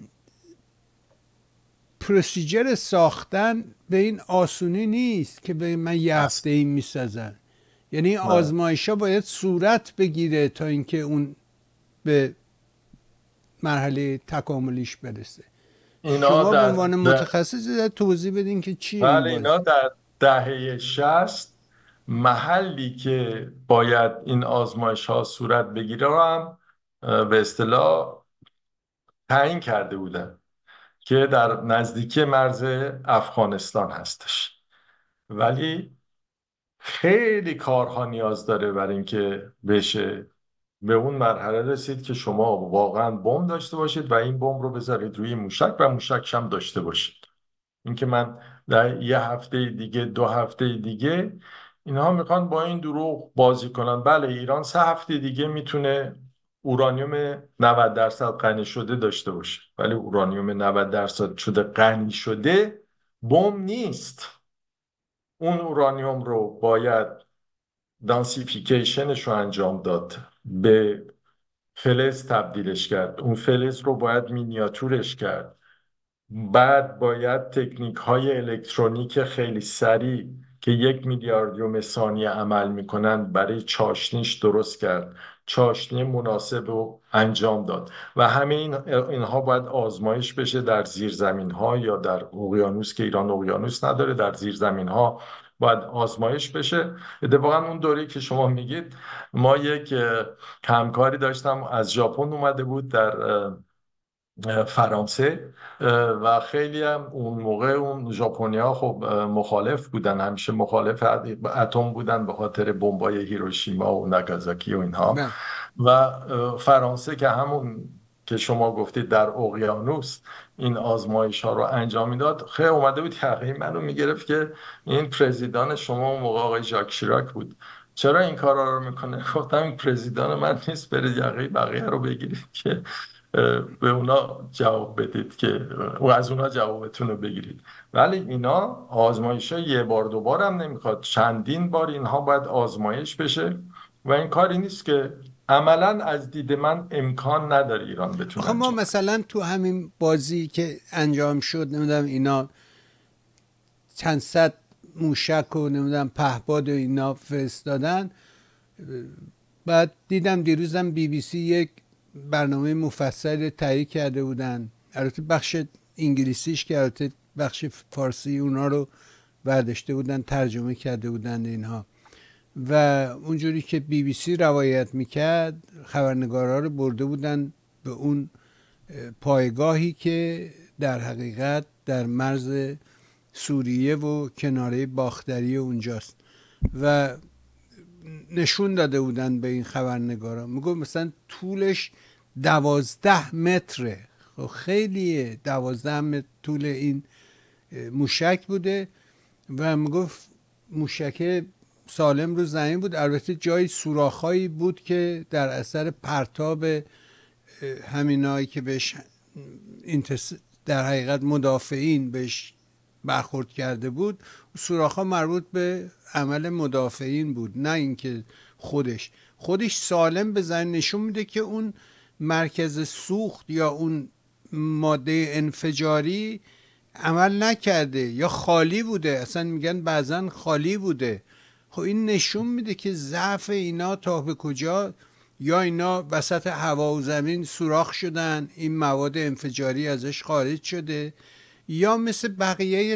[SPEAKER 2] پروسیجر ساختن به این آسونی نیست که به من یه هفته این میسازن. یعنی آزمایش ها باید صورت بگیره تا اینکه اون به مرحله تکاملیش برسه. شما به عنوان متخصص توضیح بدین که چیه؟
[SPEAKER 3] بله، اینا در دهه 60 محلی که باید این آزمایش ها صورت بگیره رو هم به اصطلاح تعیین کرده بودن که در نزدیکی مرز افغانستان هستش، ولی خیلی کارها نیاز داره برای اینکه بشه به اون مرحله رسید که شما واقعا بمب داشته باشید و این بمب رو بذارید روی موشک و موشکش هم داشته باشید. اینکه من در یه هفته دیگه 2 هفته دیگه، اینها میخوان با این دروغ بازی کنن. بله، ایران 3 هفته دیگه میتونه اورانیوم 90% غنی شده داشته باشه، ولی اورانیوم 90% شده غنی شده بمب نیست. اون اورانیوم رو باید دانسیفیکیشنش رو انجام داد، به فلز تبدیلش کرد، اون فلز رو باید مینیاتورش کرد، بعد باید تکنیک های الکترونیک خیلی سریع که 1 میلیاردیوم ثانیه عمل میکنن برای چاشنیش درست کرد، چاشنی مناسب رو انجام داد و همه اینها باید آزمایش بشه در زیرزمین ها یا در اقیانوس که ایران اقیانوس نداره، در زیرزمین ها باید آزمایش بشه. اتفاقا اون دوره که شما میگید، ما یک همکاری داشتم از ژاپن اومده بود در فرانسه و خیلی هم اون موقع اون ژاپنی‌ها خب مخالف بودن، همیشه مخالف اتم بودن به خاطر بمبای هیروشیما و ناگازاکی و اینها. و فرانسه که همون که شما گفتید در اقیانوس این آزمایش ها رو انجام میداد، خیلی اومده بود یقه منو میگرفت که این پرزیدان شما اون موقع آقای ژاک شیراک بود، چرا این کارا رو میکنه؟ گفتم این پرزیدان من نیست، برید یقه بقیه رو بگیرید که به اونا جواب بدید که و از اونا جوابتون رو بگیرید. ولی اینا آزمایش ها 1 بار 2 بار هم نمیخواد، چندین بار اینها باید آزمایش بشه و این کاری نیست که عملا از دید من امکان نداره ایران بتونه.
[SPEAKER 2] ما مثلا تو همین بازی که انجام شد، نمیدونم اینا چند صد موشک و نمیدونم پهپاد و اینا فرستادن، بعد دیدم دیروزم BBC یک برنامه مفصل تهیه کرده بودن، البته بخش انگلیسیش که البته بخش فارسی اونا رو برداشته بودن ترجمه کرده بودن اینها، و اونجوری که BBC روایت میکرد خبرنگارا رو برده بودن به اون پایگاهی که در حقیقت در مرز سوریه و کناره باختری اونجاست و نشون داده بودن به این خبرنگارا، میگو مثلا طولش 12 متره. خب خیلیه، 12 متر طول این موشک بوده و میگفت موشک سالم رو زمین بود. البته جای سوراخایی بود که در اثر پرتاب همینایی که بهش در حقیقت مدافعین بهش برخورد کرده بود، سوراخ‌ها مربوط به عمل مدافعین بود، نه اینکه خودش سالم به زمین. نشون میده که اون مرکز سوخت یا اون ماده انفجاری عمل نکرده یا خالی بوده، اصلا میگن بعضن خالی بوده. خب این نشون میده که ضعف اینا تا به کجا، یا اینا وسط هوا و زمین سوراخ شدن، این مواد انفجاری ازش خارج شده، یا مثل بقیه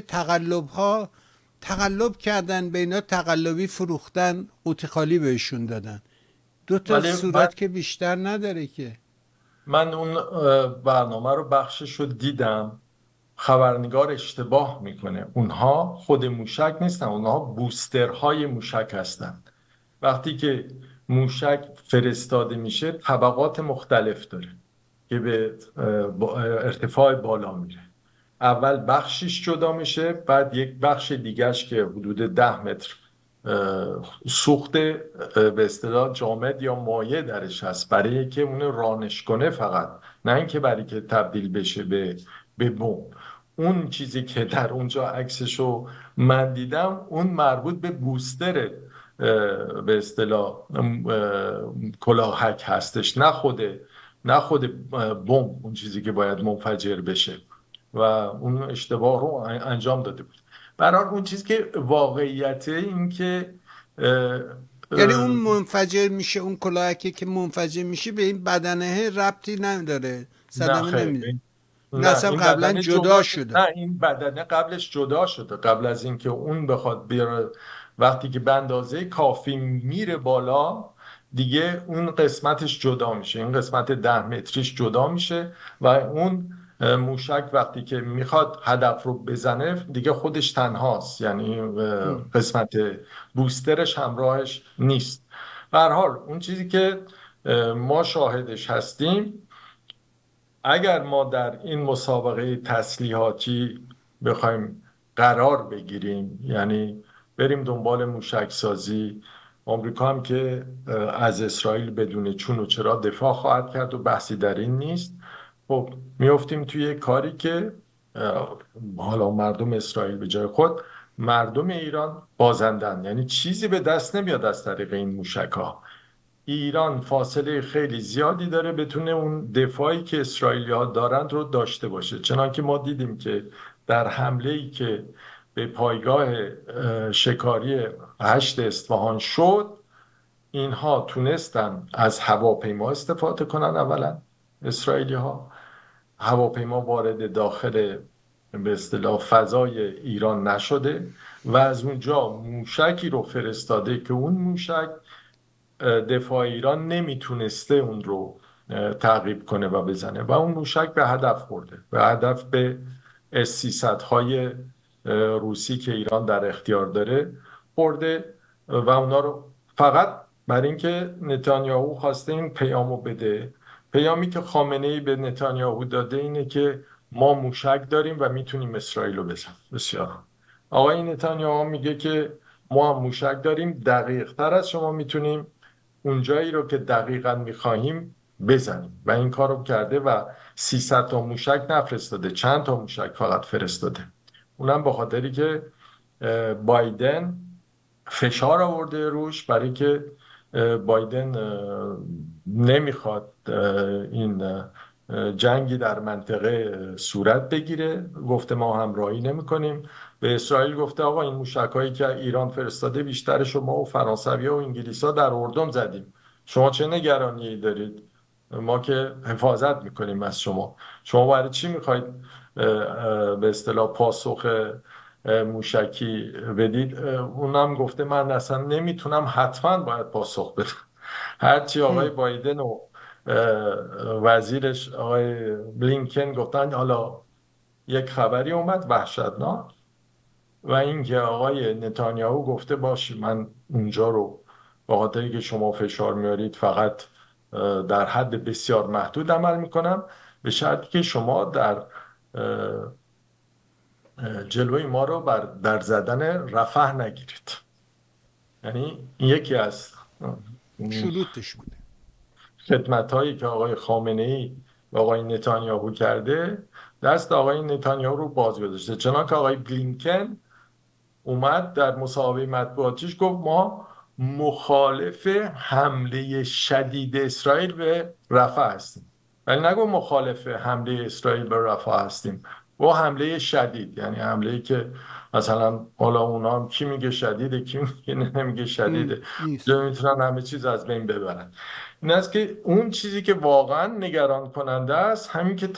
[SPEAKER 2] تقلب کردن به اینا، تقلبی فروختن، قوطی خالی بهشون دادن. دو تا صورت که بیشتر نداره که.
[SPEAKER 3] من اون برنامه رو بخشش رو دیدم. خبرنگار اشتباه میکنه، اونها خود موشک نیستن، اونها بوسترهای موشک هستن. وقتی که موشک فرستاده میشه طبقات مختلف داره که به ارتفاع بالا میره. اول بخشش جدا میشه، بعد یک بخش دیگرش که حدود 10 متر سوخت به اصطلاح جامد یا مایع درش هست برای که اون رانش کنه، فقط نه اینکه برای که تبدیل بشه به بمب. اون چیزی که در اونجا عکسشو من دیدم اون مربوط به بوستر به اصطلاح کلاهک هستش، نه خود بمب، اون چیزی که باید منفجر بشه و اون اشتباه رو انجام داده بود. برای اون چیزی که واقعیت این که
[SPEAKER 2] یعنی اون منفجر میشه، اون کلاهکی که منفجر میشه به این بدنه ربطی نداره، صدمه نمیده. نه اصلا قبلا جدا شده.
[SPEAKER 3] نه این بدنه قبلش جدا شده، قبل از اینکه اون بخواد بیاره. وقتی که به اندازه کافی میره بالا دیگه اون قسمتش جدا میشه، این قسمت 10 متریش جدا میشه و اون موشک وقتی که میخواد هدف رو بزنه دیگه خودش تنهاست، یعنی قسمت بوسترش همراهش نیست. به هر حال اون چیزی که ما شاهدش هستیم، اگر ما در این مسابقه تسلیحاتی بخوایم قرار بگیریم، یعنی بریم دنبال موشک سازی، آمریکا هم که از اسرائیل بدون چون و چرا دفاع خواهد کرد و بحثی در این نیست. خب میافتیم توی کاری که حالا مردم اسرائیل به جای خود مردم ایران بازندن، یعنی چیزی به دست نمیاد از طریق این موشک‌ها. ایران فاصله خیلی زیادی داره بتونه اون دفاعی که اسرائیلی‌ها دارند رو داشته باشه. چنانکه ما دیدیم که در حمله‌ای که به پایگاه شکاری 8 اصفهان شد، اینها تونستن از هواپیما استفاده کنن. اولا اسرائیلی‌ها هواپیما وارد داخل به اصطلاح فضای ایران نشده و از اونجا موشکی رو فرستاده که اون موشک دفاع ایران نمیتونسته اون رو تعقیب کنه و بزنه و اون موشک به هدف خورده، به هدف به S-300 های روسی که ایران در اختیار داره خورده و اونا رو فقط برای اینکه نتانیاهو خواسته این پیامو بده. پیامی که خامنه‌ای به نتانیاهو داده اینه که ما موشک داریم و میتونیم اسرائیل رو بزنیم. بسیار آقای نتانیاهو میگه که ما هم موشک داریم، دقیق تر از شما میتونیم اونجایی رو که دقیقاً میخواهیم بزنیم و این کار رو کرده و 300 تا موشک نفرستاده، چند تا موشک فقط فرستاده. اونم به خاطری که بایدن فشار آورده روش، برای که بایدن نمیخواد این جنگی در منطقه صورت بگیره. گفته ما همراهی نمیکنیم. به اسرائیل گفته آقا این موشک‌هایی که ایران فرستاده بیشترش ما و فرانسوی‌ها و انگلیس‌ها در اردن زدیم، شما چه نگرانی دارید؟ ما که حفاظت میکنیم از شما برای چی میخواید به اصطلاح پاسخ موشکی بدید؟ اونم گفته من اصلا نمیتونم، حتما باید پاسخ بدم. هرچی آقای بایدن و وزیرش آقای بلینکن گفتن حالا یک خبری اومد وحشتناک و اینکه آقای نتانیاهو گفته باشه من اونجا رو به خاطری که شما فشار میارید فقط در حد بسیار محدود عمل میکنم، به شرطی که شما در جلوی ما رو در زدن رفح نگیرید. یعنی یکی از
[SPEAKER 2] شروطش بوده.
[SPEAKER 3] خدمت هایی که آقای خامنه ای و آقای نتانیاهو کرده دست آقای نتانیاهو رو باز گذاشته. چنانکه آقای بلینکن اومد در مصاحبه مطبوعاتیش گفت ما مخالف حمله شدید اسرائیل به رفح هستیم، ولی نگو مخالف حمله اسرائیل به رفح هستیم، با حمله شدید، یعنی حمله ای که مثلا حالا اونا هم کی میگه شدیده کی میگه نمیگه شدیده،
[SPEAKER 2] نیست.
[SPEAKER 3] یا میتونن همه چیز از بین ببرن. این است که اون چیزی که واقعا نگران کننده است همین که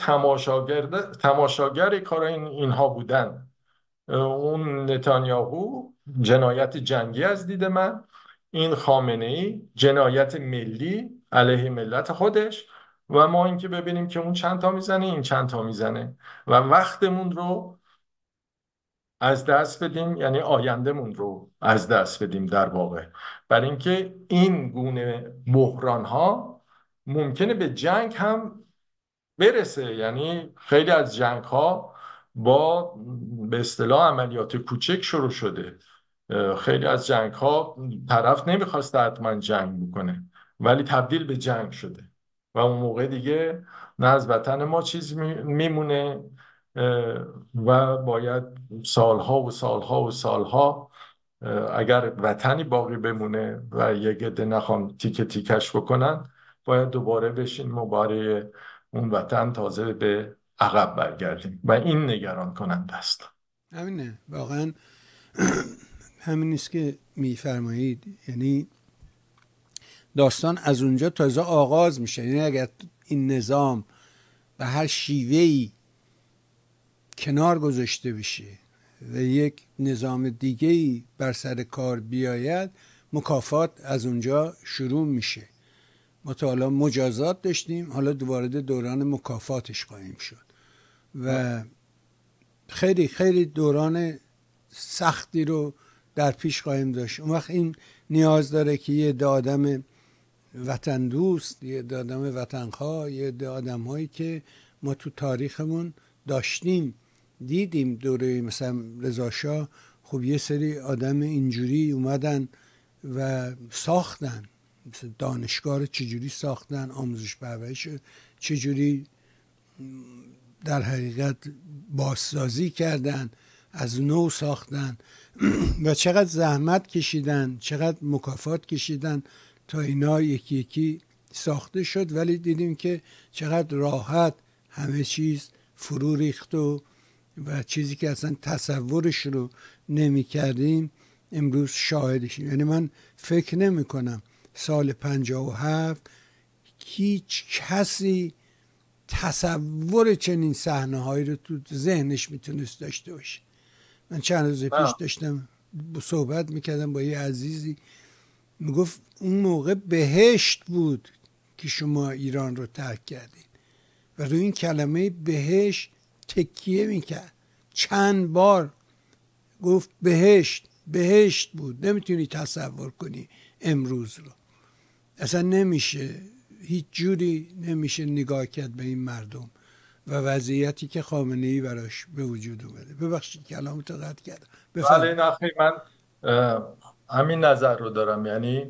[SPEAKER 3] تماشاگر کار اینها بودن. اون نتانیاهو جنایت جنگی از دید من، این خامنه ای جنایت ملی علیه ملت خودش، و ما اینکه ببینیم که اون چند تا میزنه این چند تا میزنه و وقتمون رو از دست بدیم، یعنی آیندهمون رو از دست بدیم در واقع، برای اینکه این گونه بحران ها ممکنه به جنگ هم برسه. یعنی خیلی از جنگ ها با به اصطلاح عملیات کوچک شروع شده. خیلی از جنگ ها طرف نمیخواسته حتما جنگ بکنه ولی تبدیل به جنگ شده و اون موقع دیگه نه از وطن ما چیز میمونه و باید سالها و سالها و سالها اگر وطنی باقی بمونه و یک عده نخوان تیکه تیکش بکنن باید دوباره بشین برای اون وطن تازه به عقب برگردیم و این نگران کننده است.
[SPEAKER 2] همینه واقعا. همین است که میفرمایید، یعنی داستان از اونجا تازه آغاز میشه. یعنی اگر این نظام به هر شیوهی کنار گذاشته بشه و یک نظام دیگه‌ای بر سر کار بیاید، مکافات از اونجا شروع میشه. ما تا حالا مجازات داشتیم، حالا وارد دوران مکافاتش خواهیم شد و خیلی خیلی دوران سختی رو در پیش خواهیم داشت. اون وقت این نیاز داره که یه آدم وطن دوست، یه آدم وطنخواه، یه آدم هایی که ما تو تاریخمون داشتیم دیدیم، دوره مثلا رضا شاه، خب یه سری آدم اینجوری اومدن و ساختن، مثلا دانشگاه رو چجوری ساختن، آموزش پرورش چجوری در حقیقت بازسازی کردن، از نو ساختن و چقدر زحمت کشیدن، چقدر مکافات کشیدن تا اینا یکی یکی ساخته شد. ولی دیدیم که چقدر راحت همه چیز فرو ریخت و چیزی که اصلا تصورش رو نمی کردیم امروز شاهدشیم. یعنی من فکر نمی کنم سال 57 هیچ کسی تصور چنین صحنه هایی رو تو ذهنش میتونست داشته باشه. من چند روز پیش داشتم صحبت میکردم با یه عزیزی، میگفت اون موقع بهشت بود که شما ایران رو ترک کردین و روی این کلمه بهشت تکیه میکرد. چند بار گفت بهشت بهشت بود. نمیتونی تصور کنی امروز رو، اصلا نمیشه، هیچ جوری نمیشه نگاه کرد به این مردم و وضعیتی که خامنه ای براش به وجود اومده. ببخشید کلامتو قطع کردم.
[SPEAKER 3] بله نخیر، من همین نظر رو دارم. یعنی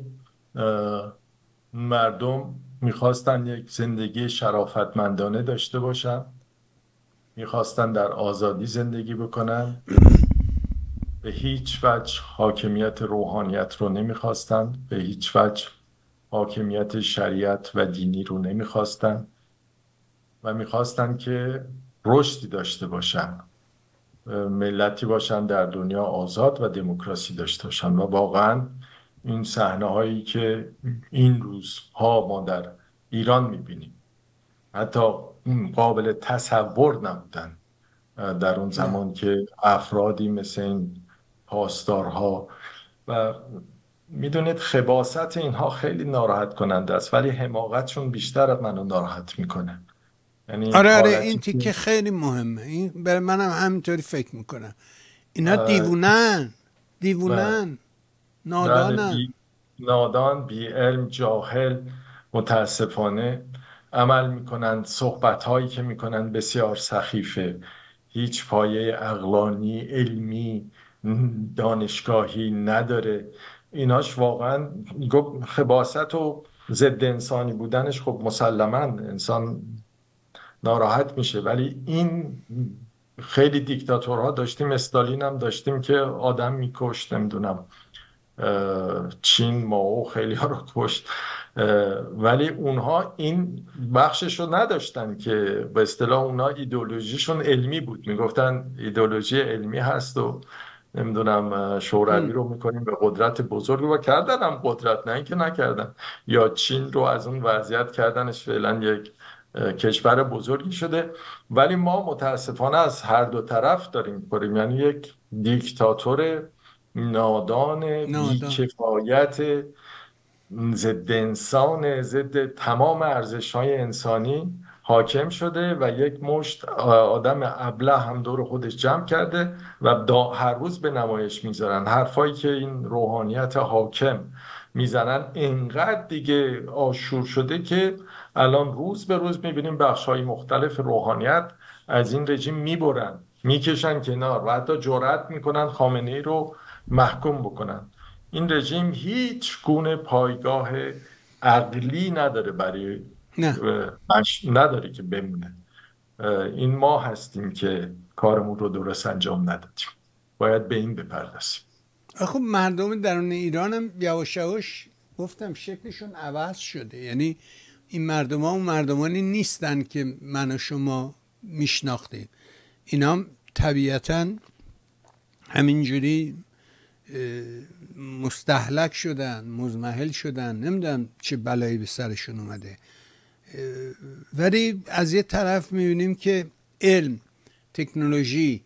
[SPEAKER 3] مردم میخواستن یک زندگی شرافتمندانه داشته باشن، میخواستن در آزادی زندگی بکنن، به هیچ وجه حاکمیت روحانیت رو نمیخواستن، به هیچ وجه حاکمیت شریعت و دینی رو نمیخواستن و میخواستن که رشدی داشته باشن، ملتی باشن در دنیا آزاد و دموکراسی داشته باشن. و واقعا این صحنه هایی که این روزها ما در ایران میبینیم حتی قابل تصور نبودن در اون زمان که افرادی مثل این پاسدارها، و میدونید خباثت اینها خیلی ناراحت کننده است ولی حماقتشون بیشتر منو ناراحت میکنه. یعنی
[SPEAKER 2] آره
[SPEAKER 3] حالتی
[SPEAKER 2] این تیکه
[SPEAKER 3] که
[SPEAKER 2] خیلی مهمه، این برای منم همینطوری فکر میکنم. اینا دیوونن،
[SPEAKER 3] بله
[SPEAKER 2] دیوونن،
[SPEAKER 3] بله،
[SPEAKER 2] نادانن.
[SPEAKER 3] نادان، بی علم، جاهل، متاسفانه عمل میکنند. صحبت هایی که میکنند بسیار سخیفه، هیچ پایه عقلانی، علمی، دانشگاهی نداره. ایناش واقعا گفت خباثت و ضد انسانی بودنش، خب مسلما انسان ناراحت میشه، ولی این خیلی دیکتاتورها داشتیم، استالین هم داشتیم که آدم میکشت، نمیدونم چین ماو خیلی ها رو کشت، ولی اونها این بخشش رو نداشتن که به اصطلاح اونها ایدئولوژیشون علمی بود، میگفتن ایدئولوژی علمی هست و نمیدونم شوروی رو میکنیم به قدرت بزرگ، و کردن هم قدرت، نه اینکه نکردن. یا چین رو از اون وضعیت کردنش فعلا یک کشور بزرگی شده. ولی ما متاسفانه از هر دو طرف داریم می‌خوریم، یعنی یک دیکتاتور نادان،
[SPEAKER 2] نادان.
[SPEAKER 3] بیکفایت، ضد انسان، ضد تمام ارزش‌های انسانی حاکم شده و یک مشت آدم ابله هم دور خودش جمع کرده و هر روز به نمایش میذارن حرفایی که این روحانیت حاکم میزنن اینقدر دیگه آشور شده که الان روز به روز میبینیم بخش‌های مختلف روحانیت از این رژیم میبرن، میکشن کنار و حتی جرأت میکنن خامنه‌ای رو محکوم بکنن. این رژیم هیچ گونه پایگاه عقلی نداره برای
[SPEAKER 2] نه
[SPEAKER 3] نداره که بمونه. این ما هستیم که کارمون رو درست انجام ندادیم، باید به این بپردازیم.
[SPEAKER 2] خب مردم درون ایران هم یواش یواش گفتم شکلشون عوض شده، یعنی این مردم ها اون مردمانی نیستن که من و شما میشناختیم. اینا هم طبیعتا همینجوری مستهلک شدن، مزمحل شدن، نمیدونم چه بلایی به سرشون اومده. ولی از یه طرف میبینیم که علم، تکنولوژی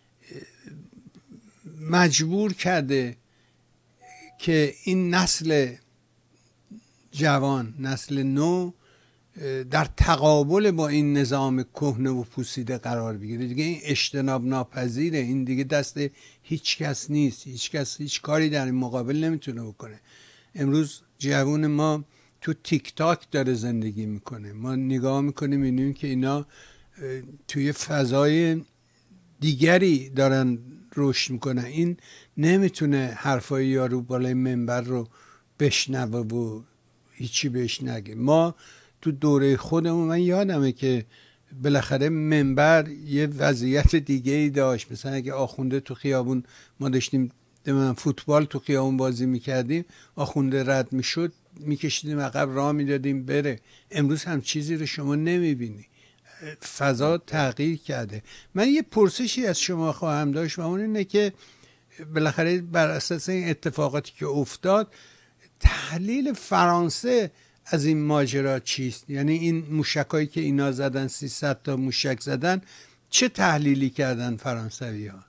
[SPEAKER 2] مجبور کرده که این نسل جوان، نسل نو در تقابل با این نظام کهنه و پوسیده قرار بگیره. دیگه این اجتناب ناپذیره، این دیگه دست هیچ کس نیست، هیچ کس هیچ کاری در این مقابل نمیتونه بکنه. امروز جوان ما تو تیک تاک داره زندگی میکنه، ما نگاه میکنیم میبینیم که اینا توی فضای دیگری دارن رشد میکنن. این نمیتونه حرفای یارو بالای منبر رو بشنوه و هیچی بهش نگه. ما تو دوره خودمون، من یادمه که بالاخره منبر یه وضعیت دیگه ای داشت. مثلا اگه آخونده تو خیابون، ما داشتیم فوتبال تو خیابون بازی میکردیم، آخونده رد میشد میکشیدیم عقب، راه میدادیم بره. امروز هم چیزی رو شما نمیبینی، فضا تغییر کرده. من یه پرسشی از شما خواهم داشت و اون اینه که بالاخره بر اساس این اتفاقاتی که افتاد، تحلیل فرانسه از این ماجرا چیست؟ یعنی این موشکایی که اینا زدن، 300 تا موشک زدن، چه تحلیلی کردن فرانسوی ها؟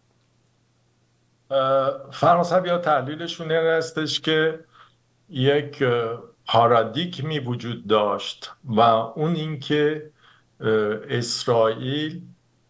[SPEAKER 3] فرانسوی ها تحلیلشون این هستش که یک پارادیگمی وجود داشت و اون اینکه اسرائیل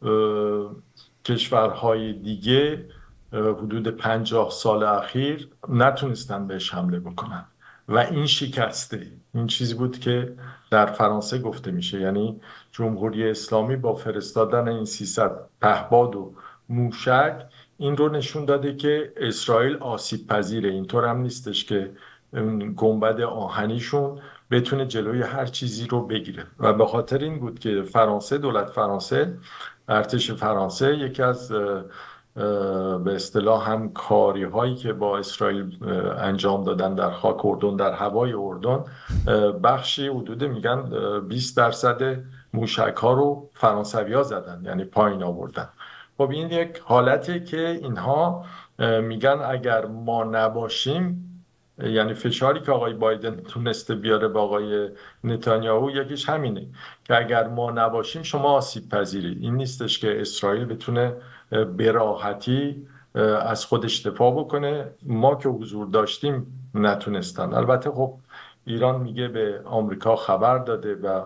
[SPEAKER 3] کشورهای دیگه حدود 50 سال اخیر نتونستن بهش حمله بکنن و این شکسته. این چیزی بود که در فرانسه گفته میشه، یعنی جمهوری اسلامی با فرستادن این 300 پهپاد و موشک این رو نشون داده که اسرائیل آسیب پذیره. اینطور هم نیستش که گنبد آهنیشون بتونه جلوی هر چیزی رو بگیره و به خاطر این بود که فرانسه، دولت فرانسه، ارتش فرانسه یکی از به اصطلاح همکاری هایی که با اسرائیل انجام دادن در خاک اردن، در هوای اردن، بخشی حدود میگن 20% موشک ها رو فرانسوی ها زدن، یعنی پایین آوردن. خب این یک حالتی که اینها میگن اگر ما نباشیم، یعنی فشاری که آقای بایدن تونسته بیاره با آقای نتانیاهو یکیش همینه که اگر ما نباشیم شما آسیب پذیرید. این نیستش که اسرائیل بتونه به راحتی از خودش دفاع بکنه. ما که حضور داشتیم نتونستن. البته خب ایران میگه به آمریکا خبر داده و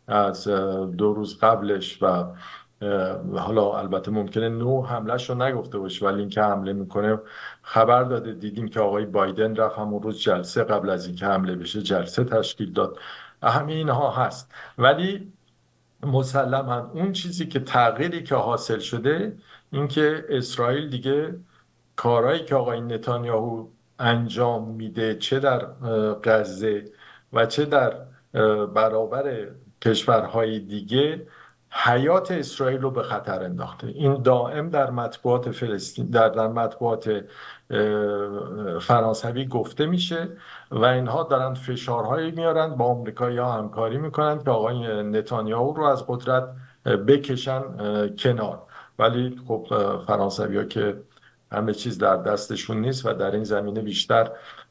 [SPEAKER 3] از 2 روز قبلش و حالا البته ممکنه حملهش رو نگفته باشه، ولی اینکه حمله میکنه خبر داده. دیدیم که آقای بایدن رفت همون روز جلسه، قبل از اینکه حمله بشه جلسه تشکیل داد. همه اینها هست، ولی مسلما اون چیزی که تغییری که حاصل شده اینکه اسرائیل دیگه کارهایی که آقای نتانیاهو انجام میده، چه در غزه و چه در برابر کشورهای دیگه، حیات اسرائیل رو به خطر انداخته. این دائم در مطبوعات فلسطین، در مطبوعات فرانسوی گفته میشه و اینها دارن فشارهایی میارن، با آمریکایی‌ها همکاری میکنن که آقای نتانیاهو رو از قدرت بکشن کنار. ولی خب فرانسوی‌ها که همه چیز در دستشون نیست و در این زمینه بیشتر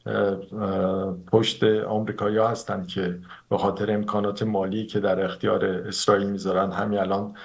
[SPEAKER 3] پشت آمریکایی‌ها هستن که به خاطر امکانات مالی که در اختیار اسرائیل میذارن، همین الان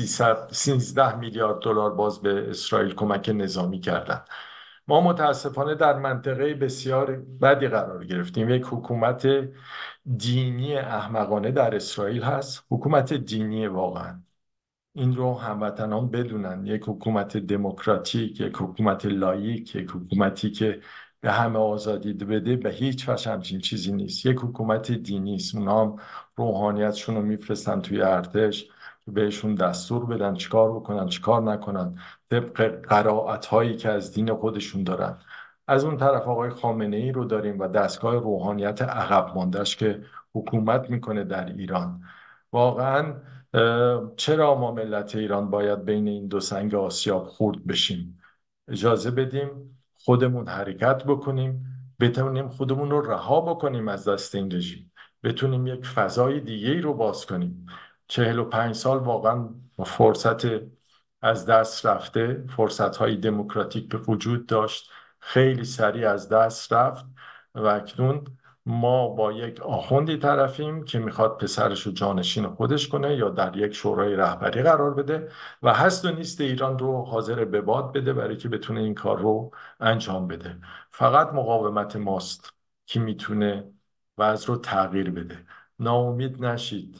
[SPEAKER 3] 13 میلیارد دلار باز به اسرائیل کمک نظامی کردن. ما متاسفانه در منطقه بسیار بدی قرار گرفتیم. یک حکومت دینی احمقانه در اسرائیل هست، حکومت دینی واقعا. این رو هموطنان بدونن. یک حکومت دموکراتیک، یک حکومت لاییک، یک حکومتی که به همه آزادی بده، به هیچ وجه همچین چیزی نیست. یک حکومت دینی است. اونا هم روحانیتشون رو میفرستن توی ارتش که بهشون دستور بدن چیکار بکنن چیکار نکنن، طبق قرائت هایی که از دین خودشون دارن. از اون طرف آقای خامنه ای رو داریم و دستگاه روحانیت عقب ماندهش که حکومت میکنه در ایران. واقعا چرا ما ملت ایران باید بین این دو سنگ آسیاب خورد بشیم؟ اجازه بدیم خودمون حرکت بکنیم، بتونیم خودمون رو رها بکنیم از دست این رژیم، بتونیم یک فضای دیگه رو باز کنیم. 45 سال واقعا فرصت از دست رفته، فرصت های دموکراتیک به وجود داشت، خیلی سریع از دست رفت و اکنون ما با یک آخوندی طرفیم که میخواد پسرش رو جانشین خودش کنه یا در یک شورای رهبری قرار بده و هست و نیست ایران رو حاضر به باد بده برای که بتونه این کار رو انجام بده. فقط مقاومت ماست که میتونه وضع رو تغییر بده. ناامید نشید.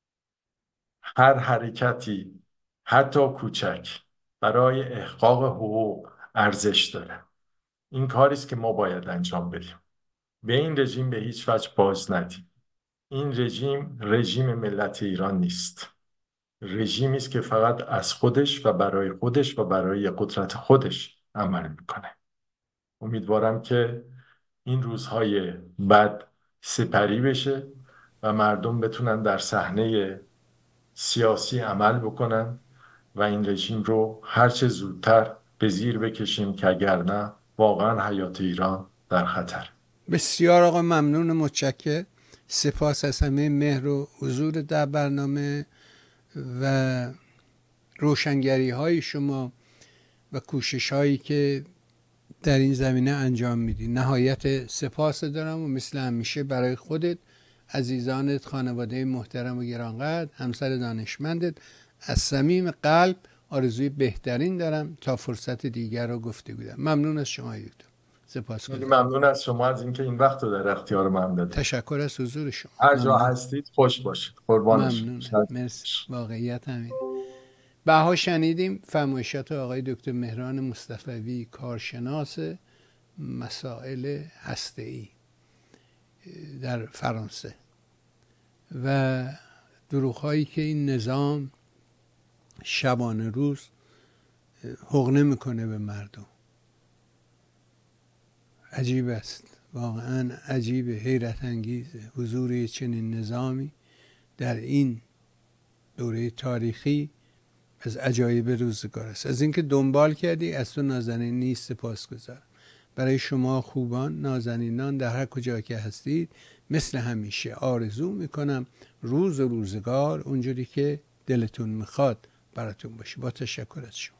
[SPEAKER 3] هر حرکتی حتی کوچک برای احقاق حقوق ارزش داره. این کاریست که ما باید انجام بدیم. به این رژیم به هیچ وجه باز ندیم. این رژیم ملت ایران نیست. رژیمی است که فقط از خودش و برای خودش و برای قدرت خودش عمل میکنه. امیدوارم که این روزهای بد سپری بشه و مردم بتونن در صحنه سیاسی عمل بکنن و این رژیم رو هرچه زودتر به زیر بکشیم که اگر نه واقعا حیات ایران در خطر.
[SPEAKER 2] بسیار آقا ممنون، متشکر. سپاس از همه مهر و حضور در برنامه و روشنگری های شما و کوشش هایی که در این زمینه انجام میدی. نهایت سپاس دارم و مثل همیشه برای خودت، عزیزانت، خانواده محترم و گرانقدر، همسر دانشمندت از صمیم قلب آرزوی بهترین دارم تا فرصت دیگر رو گفتگو دارم. ممنون از شما دکتر. سپاسگزارم.
[SPEAKER 3] ممنون از شما از اینکه این وقت رو در اختیار من دادید.
[SPEAKER 2] تشکر از حضور شما.
[SPEAKER 3] هر جا هستید خوش باشید. قربانش.
[SPEAKER 2] ممنون. مرسی. واقعیت همین. بها شنیدیم فرمایشات آقای دکتر مهران مصطفوی، کارشناس مسائل هسته‌ای در فرانسه و دروغ‌هایی که این نظام شبانه روز حقنه میکنه به مردم. عجیب است، واقعا عجیب، حیرت انگیزه حضور چنین نظامی در این دوره تاریخی. از عجایب روزگار است. از اینکه دنبال کردی، از تو نازنین نیست، سپاسگزارم. برای شما خوبان، نازنینان در هر کجا که هستید، مثل همیشه آرزو میکنم روز و روزگار اونجوری که دلتون میخواد براتون باشه. با تشکر از شما.